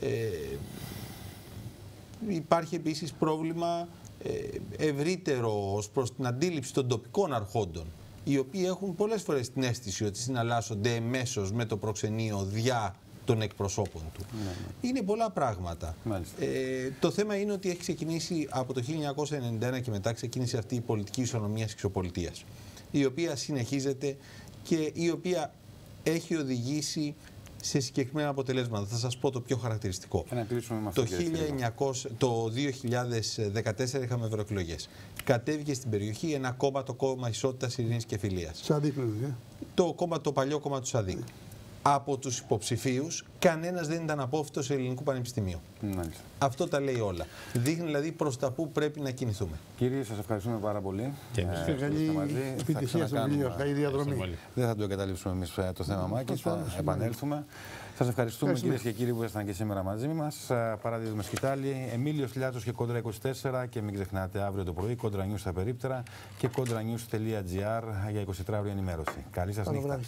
Υπάρχει επίσης πρόβλημα ευρύτερο ως προς την αντίληψη των τοπικών αρχόντων, οι οποίοι έχουν πολλές φορές την αίσθηση ότι συναλλάσσονται εμέσως με το προξενείο διά των εκπροσώπων του. Είναι πολλά πράγματα. Το θέμα είναι ότι έχει ξεκινήσει από το 1991 και μετά ξεκίνησε αυτή η πολιτική ισονομίας και εξωπολιτείας, η οποία συνεχίζεται και η οποία έχει οδηγήσει σε συγκεκριμένα αποτελέσματα. Θα σας πω το πιο χαρακτηριστικό. Το 2014 είχαμε ευρωεκλογές. Κατέβηκε στην περιοχή ένα κόμμα, το κόμμα Ισότητας, Ειρήνης και Φιλίας. Σαδίκ, το παλιό κόμμα του Σαδίκ. Από τους υποψηφίους, κανένας δεν ήταν απόφυτος σε ελληνικού πανεπιστημίου. Αυτό τα λέει όλα. Δείχνει δηλαδή προς τα πού πρέπει να κινηθούμε. Κύριε, σας ευχαριστούμε πάρα πολύ. Και καλή επιτυχία στο βιβλίο. Καλή διαδρομή. Δεν θα το εγκαταλείψουμε εμείς το θέμα Μάκης, θα επανέλθουμε. Σας ευχαριστούμε κυρίες και κύριοι που ήσασταν και σήμερα μαζί μας. Παράδειγμα σκητάλη, Εμίλιος Λιάτσος και Κόντρα 24 και μην ξεχνάτε αύριο το πρωί Κόντρα News στα περίπτερα και kontranews.gr για 24ωρη ενημέρωση. Καλή σας νύχτα.